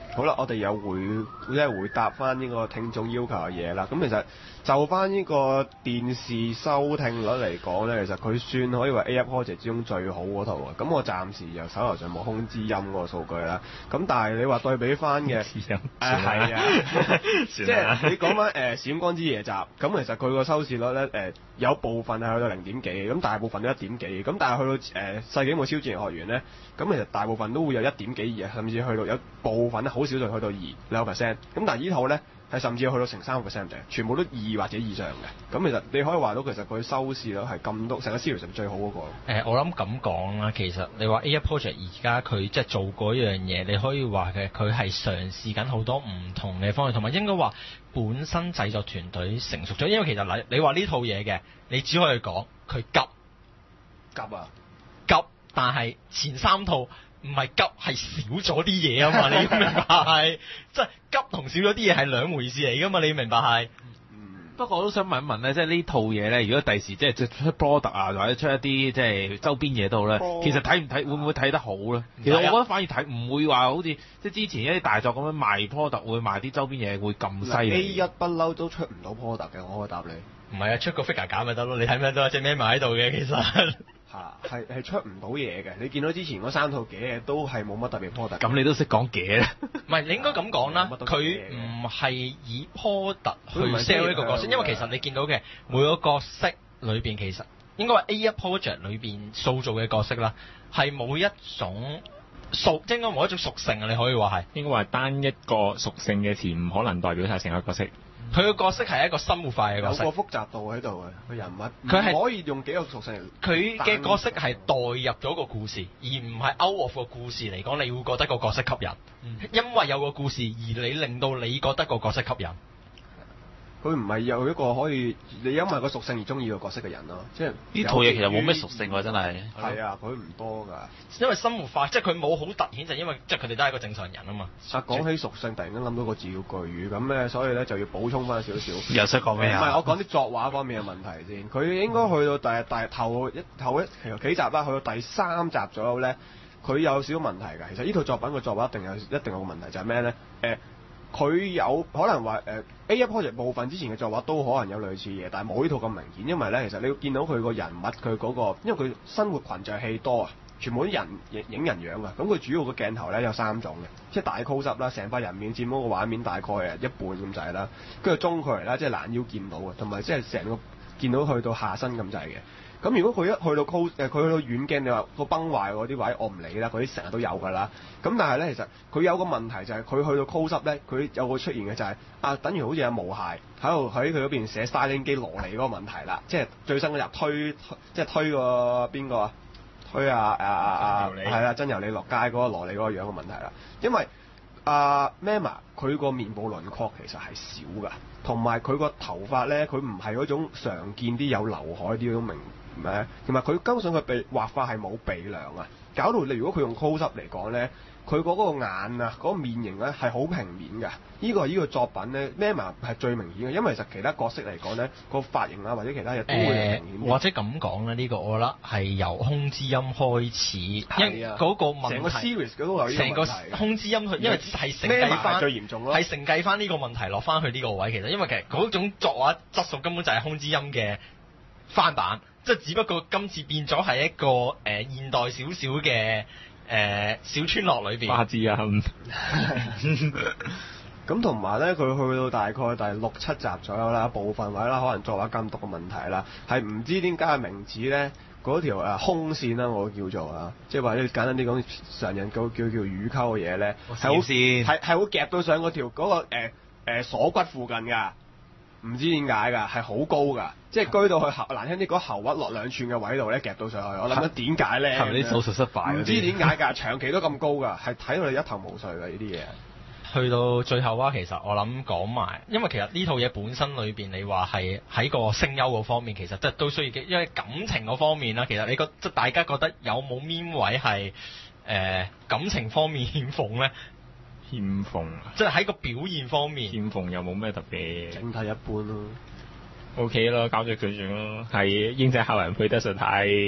Speaker 4: 好啦，我哋又回答翻呢個聽眾要求嘅嘢啦。咁其實就翻呢個電視收聽率嚟講咧，其實佢算可以話 A1 Project 之中最好嗰套啊。咁我暫時又手頭上冇空之音嗰個數據啦。咁但係你話對比翻嘅，係啊，即係你講翻閃光之夜集，咁其實佢個收視率咧有部分係去到0.幾，咁大部分都1.幾，咁但係去到世紀末超自然學園咧，咁其實大部分都會有1.幾二，甚至去到有部分咧好少就去到2%，咁但係呢套咧係甚至去到成3%嘅，全部都2或者以上嘅。咁其實你可以話到其實佢收視率係咁多成個 series 上最好嗰個。
Speaker 1: 我諗咁講啦，其實你話 A1 Project 而家佢即係做嗰樣嘢，你可以話嘅佢係嘗試緊好多唔同嘅方向，同埋應該話本身製作團隊成熟咗，因為其實你話呢套嘢嘅，你只可以講佢急，但係前3套唔係急，係少咗啲嘢啊嘛，你要明白係，即係急同少咗啲嘢係兩回事嚟噶嘛，你要明白係。
Speaker 2: 不過我都想問一問咧，即係呢套嘢咧，如果第時即係出 product 啊，或者出一啲即係周邊嘢都好咧，其實睇唔睇會唔會睇得好咧？其實我覺得反而睇唔會話好似即係之前一啲大作咁樣賣 product 會賣啲周邊嘢會咁犀利。
Speaker 4: A1 不嬲都出唔到 product 嘅，我可以答你。
Speaker 1: 唔係啊，出個 figure 架咪得咯，你睇唔睇到隻咩埋喺度嘅其實。
Speaker 4: 係出唔到嘢嘅，你見到之前嗰3套嘅都係冇乜特別 product。
Speaker 2: 咁你都識講嘅咧？
Speaker 1: 唔係，你應該咁講啦，佢唔係以 product 去 sell 一個角色，因為其實你見到嘅每個角色裏邊，其實應該話 A1 Project 裏邊塑造嘅角色啦，係冇一種應該冇一種屬性啊，你可以話係。
Speaker 3: 應該話單一個屬性嘅詞唔可能代表晒成個角色。
Speaker 1: 佢個角色係一個生活化嘅角色，
Speaker 4: 有個複雜度喺度嘅，個人物佢係可以用幾個屬性嚟。
Speaker 1: 佢嘅角色係代入咗個故事，而唔係 out of 個故事嚟講，你會覺得個角色吸引，因為有個故事而你令到你覺得個角色吸引。
Speaker 4: 佢唔係有一個可以你因為個屬性而中意個角色嘅人咯，即係
Speaker 2: 呢套嘢其實冇咩屬性喎，真係。
Speaker 4: 係啊，佢唔多㗎。
Speaker 1: 因為生活化，即係佢冇好突顯，就因為即係佢哋都係一個正常人啊嘛。
Speaker 4: 講起屬性，突然間諗到個字叫巨魚咁咧，所以咧就要補充翻少少。
Speaker 2: 又識講咩啊？
Speaker 4: 唔係，我講啲作畫方面嘅問題先。佢應該去到頭幾集啦，去到第3集左右咧，佢有少少問題㗎。其實呢套作品嘅作畫一定有個問題，就係咩咧？佢有可能話A1 Project 部分之前嘅作畫都可能有類似嘢，但係冇呢套咁明顯，因為咧其實你會見到佢個人物佢嗰個，因為佢生活群像戲多啊，全部啲人影人樣啊，咁佢主要個鏡頭咧有3種嘅，即係大 close up 啦，成塊人面佔嗰個畫面大概係一半咁滯啦，跟住中距離啦，即係攔腰見到嘅，同埋即係成個見到去到下身咁滯嘅。咁如果佢一去到佢去到遠鏡，你話個崩壞嗰啲位，我唔理啦，嗰啲成日都有㗎啦。咁但係咧，其實佢有個問題就係佢去到 close up 咧，佢有個出現嘅就係等於好似阿無鞋喺佢嗰邊寫 styling 機羅尼嗰個問題啦，即係最新嗰集推個邊個啊？推係啦，真由你落街嗰個羅尼嗰個樣嘅問題啦，因為Mema 佢個面部輪廓其實係少㗎，同埋佢個頭髮咧，佢唔係嗰種常見啲有劉海啲嗰種咩？同埋佢根本上佢鼻畫法係冇鼻梁啊，搞到你如果佢用 close up 嚟講咧，佢嗰個眼啊，嗰個面型咧係好平面㗎。呢個作品咧 ，Mema 係最明顯嘅，因為其實其他角色嚟講咧，個髮型啊或者其他嘢都會明顯。
Speaker 1: 或者咁講咧，呢個我覺得係由空之音開始，因嗰個問題
Speaker 4: 成個 series 嗰個
Speaker 1: 成個空之音，因為係承繼翻
Speaker 4: 最嚴重咯，
Speaker 1: 係承繼翻呢個問題落翻去呢個位。其實因為其實嗰種作畫質素根本就係空之音嘅翻版。即係只不過今次變咗係一個現代少少嘅小村落裏邊。
Speaker 3: 花之音。
Speaker 4: 咁同埋咧，佢去到大概第6、7集左右啦，部分位啦，可能作畫監督嘅問題啦，係唔知點解嘅名字咧，嗰條空線啦，我叫做啊，即係話你簡單啲講，常人叫乳溝嘅嘢咧，係會夾到上嗰條嗰個鎖骨附近㗎。唔知點解㗎，係好高㗎，即係居到去難聽啲嗰喉核落2寸嘅位度咧，夾到上去。我諗緊點解咧？
Speaker 2: 係咪啲手術失敗？
Speaker 4: 唔知點解㗎，長期都咁高㗎，係睇到你一頭霧水㗎呢啲嘢。
Speaker 1: 去到最後啊，其實我諗講埋，因為其實呢套嘢本身裏邊，你話係喺個聲優嗰方面，其實即係都需要因為感情嗰方面啦。其實你即係大家覺得有冇邊位係感情方面欠奉咧？
Speaker 3: 欠奉，
Speaker 1: 即係喺個表現方面，
Speaker 3: 欠奉又冇咩特別，
Speaker 4: 整體一般咯。
Speaker 3: OK 咯，交咗佢算咯，係英仔校人配得實太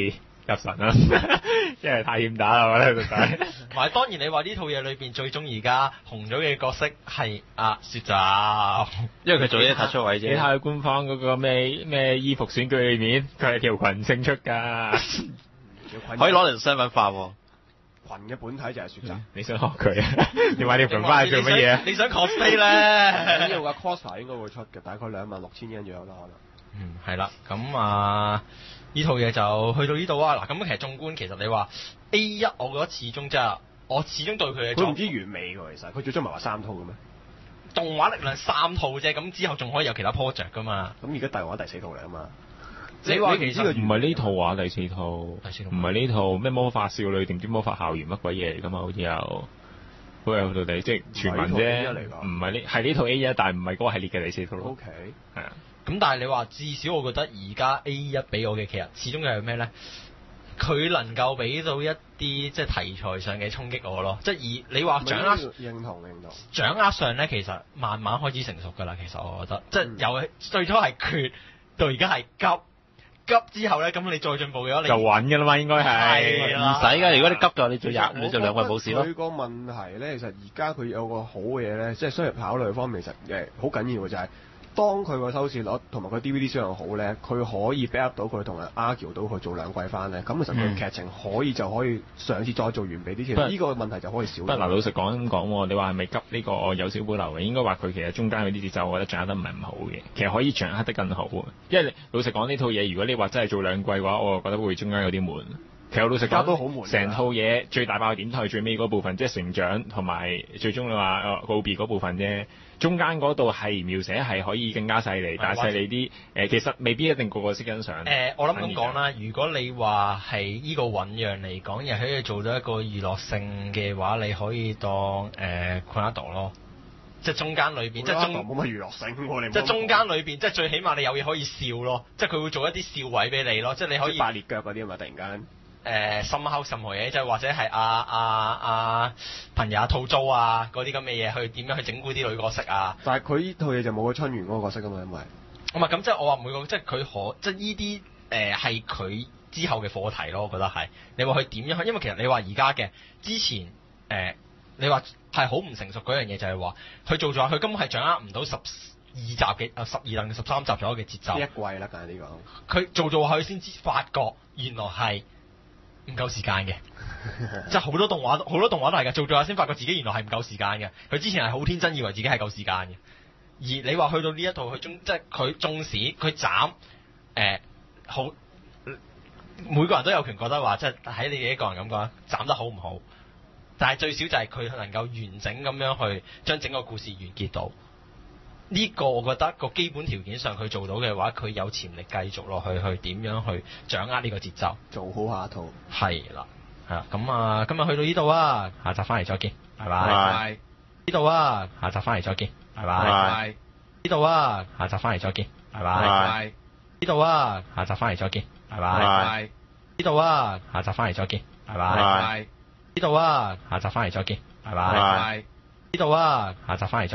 Speaker 3: 入神啦，因為太欠打啦，我覺得實在。
Speaker 1: 同埋當然你話呢套嘢裏邊最終而家紅咗嘅角色係阿雪澤，
Speaker 2: 因為佢做啲突出位啫。
Speaker 3: 你睇下官方嗰個咩衣服選舉裏面，佢係條裙勝出㗎，
Speaker 2: 可以攞嚟商品化喎。
Speaker 4: 裙嘅本體就係雪澤，
Speaker 3: 你想學佢啊？你話你裙翻去做乜嘢？
Speaker 1: 你想 cosplay 咧？
Speaker 4: 呢度嘅 cosplay 應該會出嘅，大概26,000yen左右啦，可能。
Speaker 1: 係啦，咁啊，呢套嘢就去到呢度啊。嗱，咁其實縱觀，其實你話 A1，我覺得始終真係，我始終對佢嘅
Speaker 4: 佢唔知完美喎，其實佢最終唔係話3套嘅咩？
Speaker 1: 動畫力量3套啫，咁之後仲可以有其他 project 噶嘛？
Speaker 4: 咁而家大話第4套嚟啊嘛。
Speaker 1: 你話其實
Speaker 3: 唔係呢套啊，第4套，唔係呢套咩魔法少女定唔知魔法校園乜鬼嘢嚟噶嘛？好似有到底即係傳聞啫，唔係呢係呢套 A1，但係唔係嗰個系列嘅第4套咯。
Speaker 4: OK，
Speaker 3: 係啊。
Speaker 1: 咁但係你話至少我覺得而家 A1 俾我嘅其實始終係咩咧？佢能夠俾到一啲即係題材上嘅衝擊我咯，即係而你話掌握
Speaker 4: 認同
Speaker 1: 掌握上咧，其實慢慢開始成熟㗎啦。其實我覺得即係由最初係缺到而家係急之後咧，咁你再進步嘅話，你
Speaker 3: 就穩㗎啦嘛，應該係
Speaker 2: 唔使㗎。如果你急嘅，你做你做2季冇事咯。
Speaker 4: 佢個問題咧，其實而家佢有個好嘅嘢咧，即係商業考慮方面，其實好緊要嘅就係。當佢個收視率同埋佢 DVD 銷量好咧，佢可以 back up 到佢同人 argue 到佢做2季翻咧，咁其實佢劇情就可以上次再做完備啲添。呢個問題就可以少。不過
Speaker 3: 嗱，老實講咁講，你話係咪急呢個我有少保留嘅？應該話佢其實中間嗰啲節奏，我覺得掌握得唔係咁好嘅。其實可以掌握得更好，因為老實講呢套嘢，如果你話真係做2季嘅話，我覺得會中間有啲悶。其實老實講都好悶。成套嘢最大爆點係最尾嗰部分，即係成長同埋最終你話告別嗰部分啫。中間嗰度係描寫係可以更加細膩，但係細膩啲其實未必一定個個識欣賞。
Speaker 1: 我諗咁講啦，如果你話係呢個醖釀嚟講，又可以做到一個娛樂性嘅話，你可以當Coronado 咯，即係中間裏邊，即係
Speaker 4: 冇乜娛樂性喎，你
Speaker 1: 即係中間裏邊，即係最起碼你有嘢可以笑咯，即係佢會做一啲笑位俾你咯，即係你可以。
Speaker 4: 8列腳嗰啲啊嘛，突然間。
Speaker 1: 深刻任何嘢，即係或者係朋友吐槽啊嗰啲咁嘅嘢，去點樣去整蠱啲女角色啊？
Speaker 4: 但係佢呢套嘢就冇個春元嗰個角色㗎嘛，因為
Speaker 1: 唔係咁，即係我話每個即係佢即係呢啲係佢之後嘅課題咯，我覺得係。你話佢點樣？因為其實你話而家嘅之前你話係好唔成熟嗰樣嘢，就係話佢做咗，佢根本係掌握唔到12集嘅12定13集左右嘅節奏。
Speaker 4: 一季啦，簡單啲講。
Speaker 1: 佢做佢先知發覺原來係唔夠時間嘅，即係好多動畫都係嘅，做下先發覺自己原來係唔夠時間嘅。佢之前係好天真，以為自己係夠時間嘅。而你話去到呢一套，即係佢縱使佢斬好，每個人都有權覺得話，即係喺你嘅一個人咁講，斬得好唔好？但係最少就係佢能夠完整咁樣去將整個故事完結到。呢個我覺得個基本條件上佢做到嘅話，佢有潛力繼續落去點樣去掌握呢個節奏，
Speaker 4: 做好下一套。
Speaker 1: 係啦，咁啊，今日去到呢度啊，下集翻嚟再見，拜拜。呢度啊，下集翻嚟再見，拜拜。呢度啊，下集翻嚟再見，拜拜。呢度啊，下集翻嚟再見，拜拜。呢度啊，下集翻嚟再見，拜拜。呢度啊，下集翻嚟再見，拜拜。呢度啊，下集翻嚟。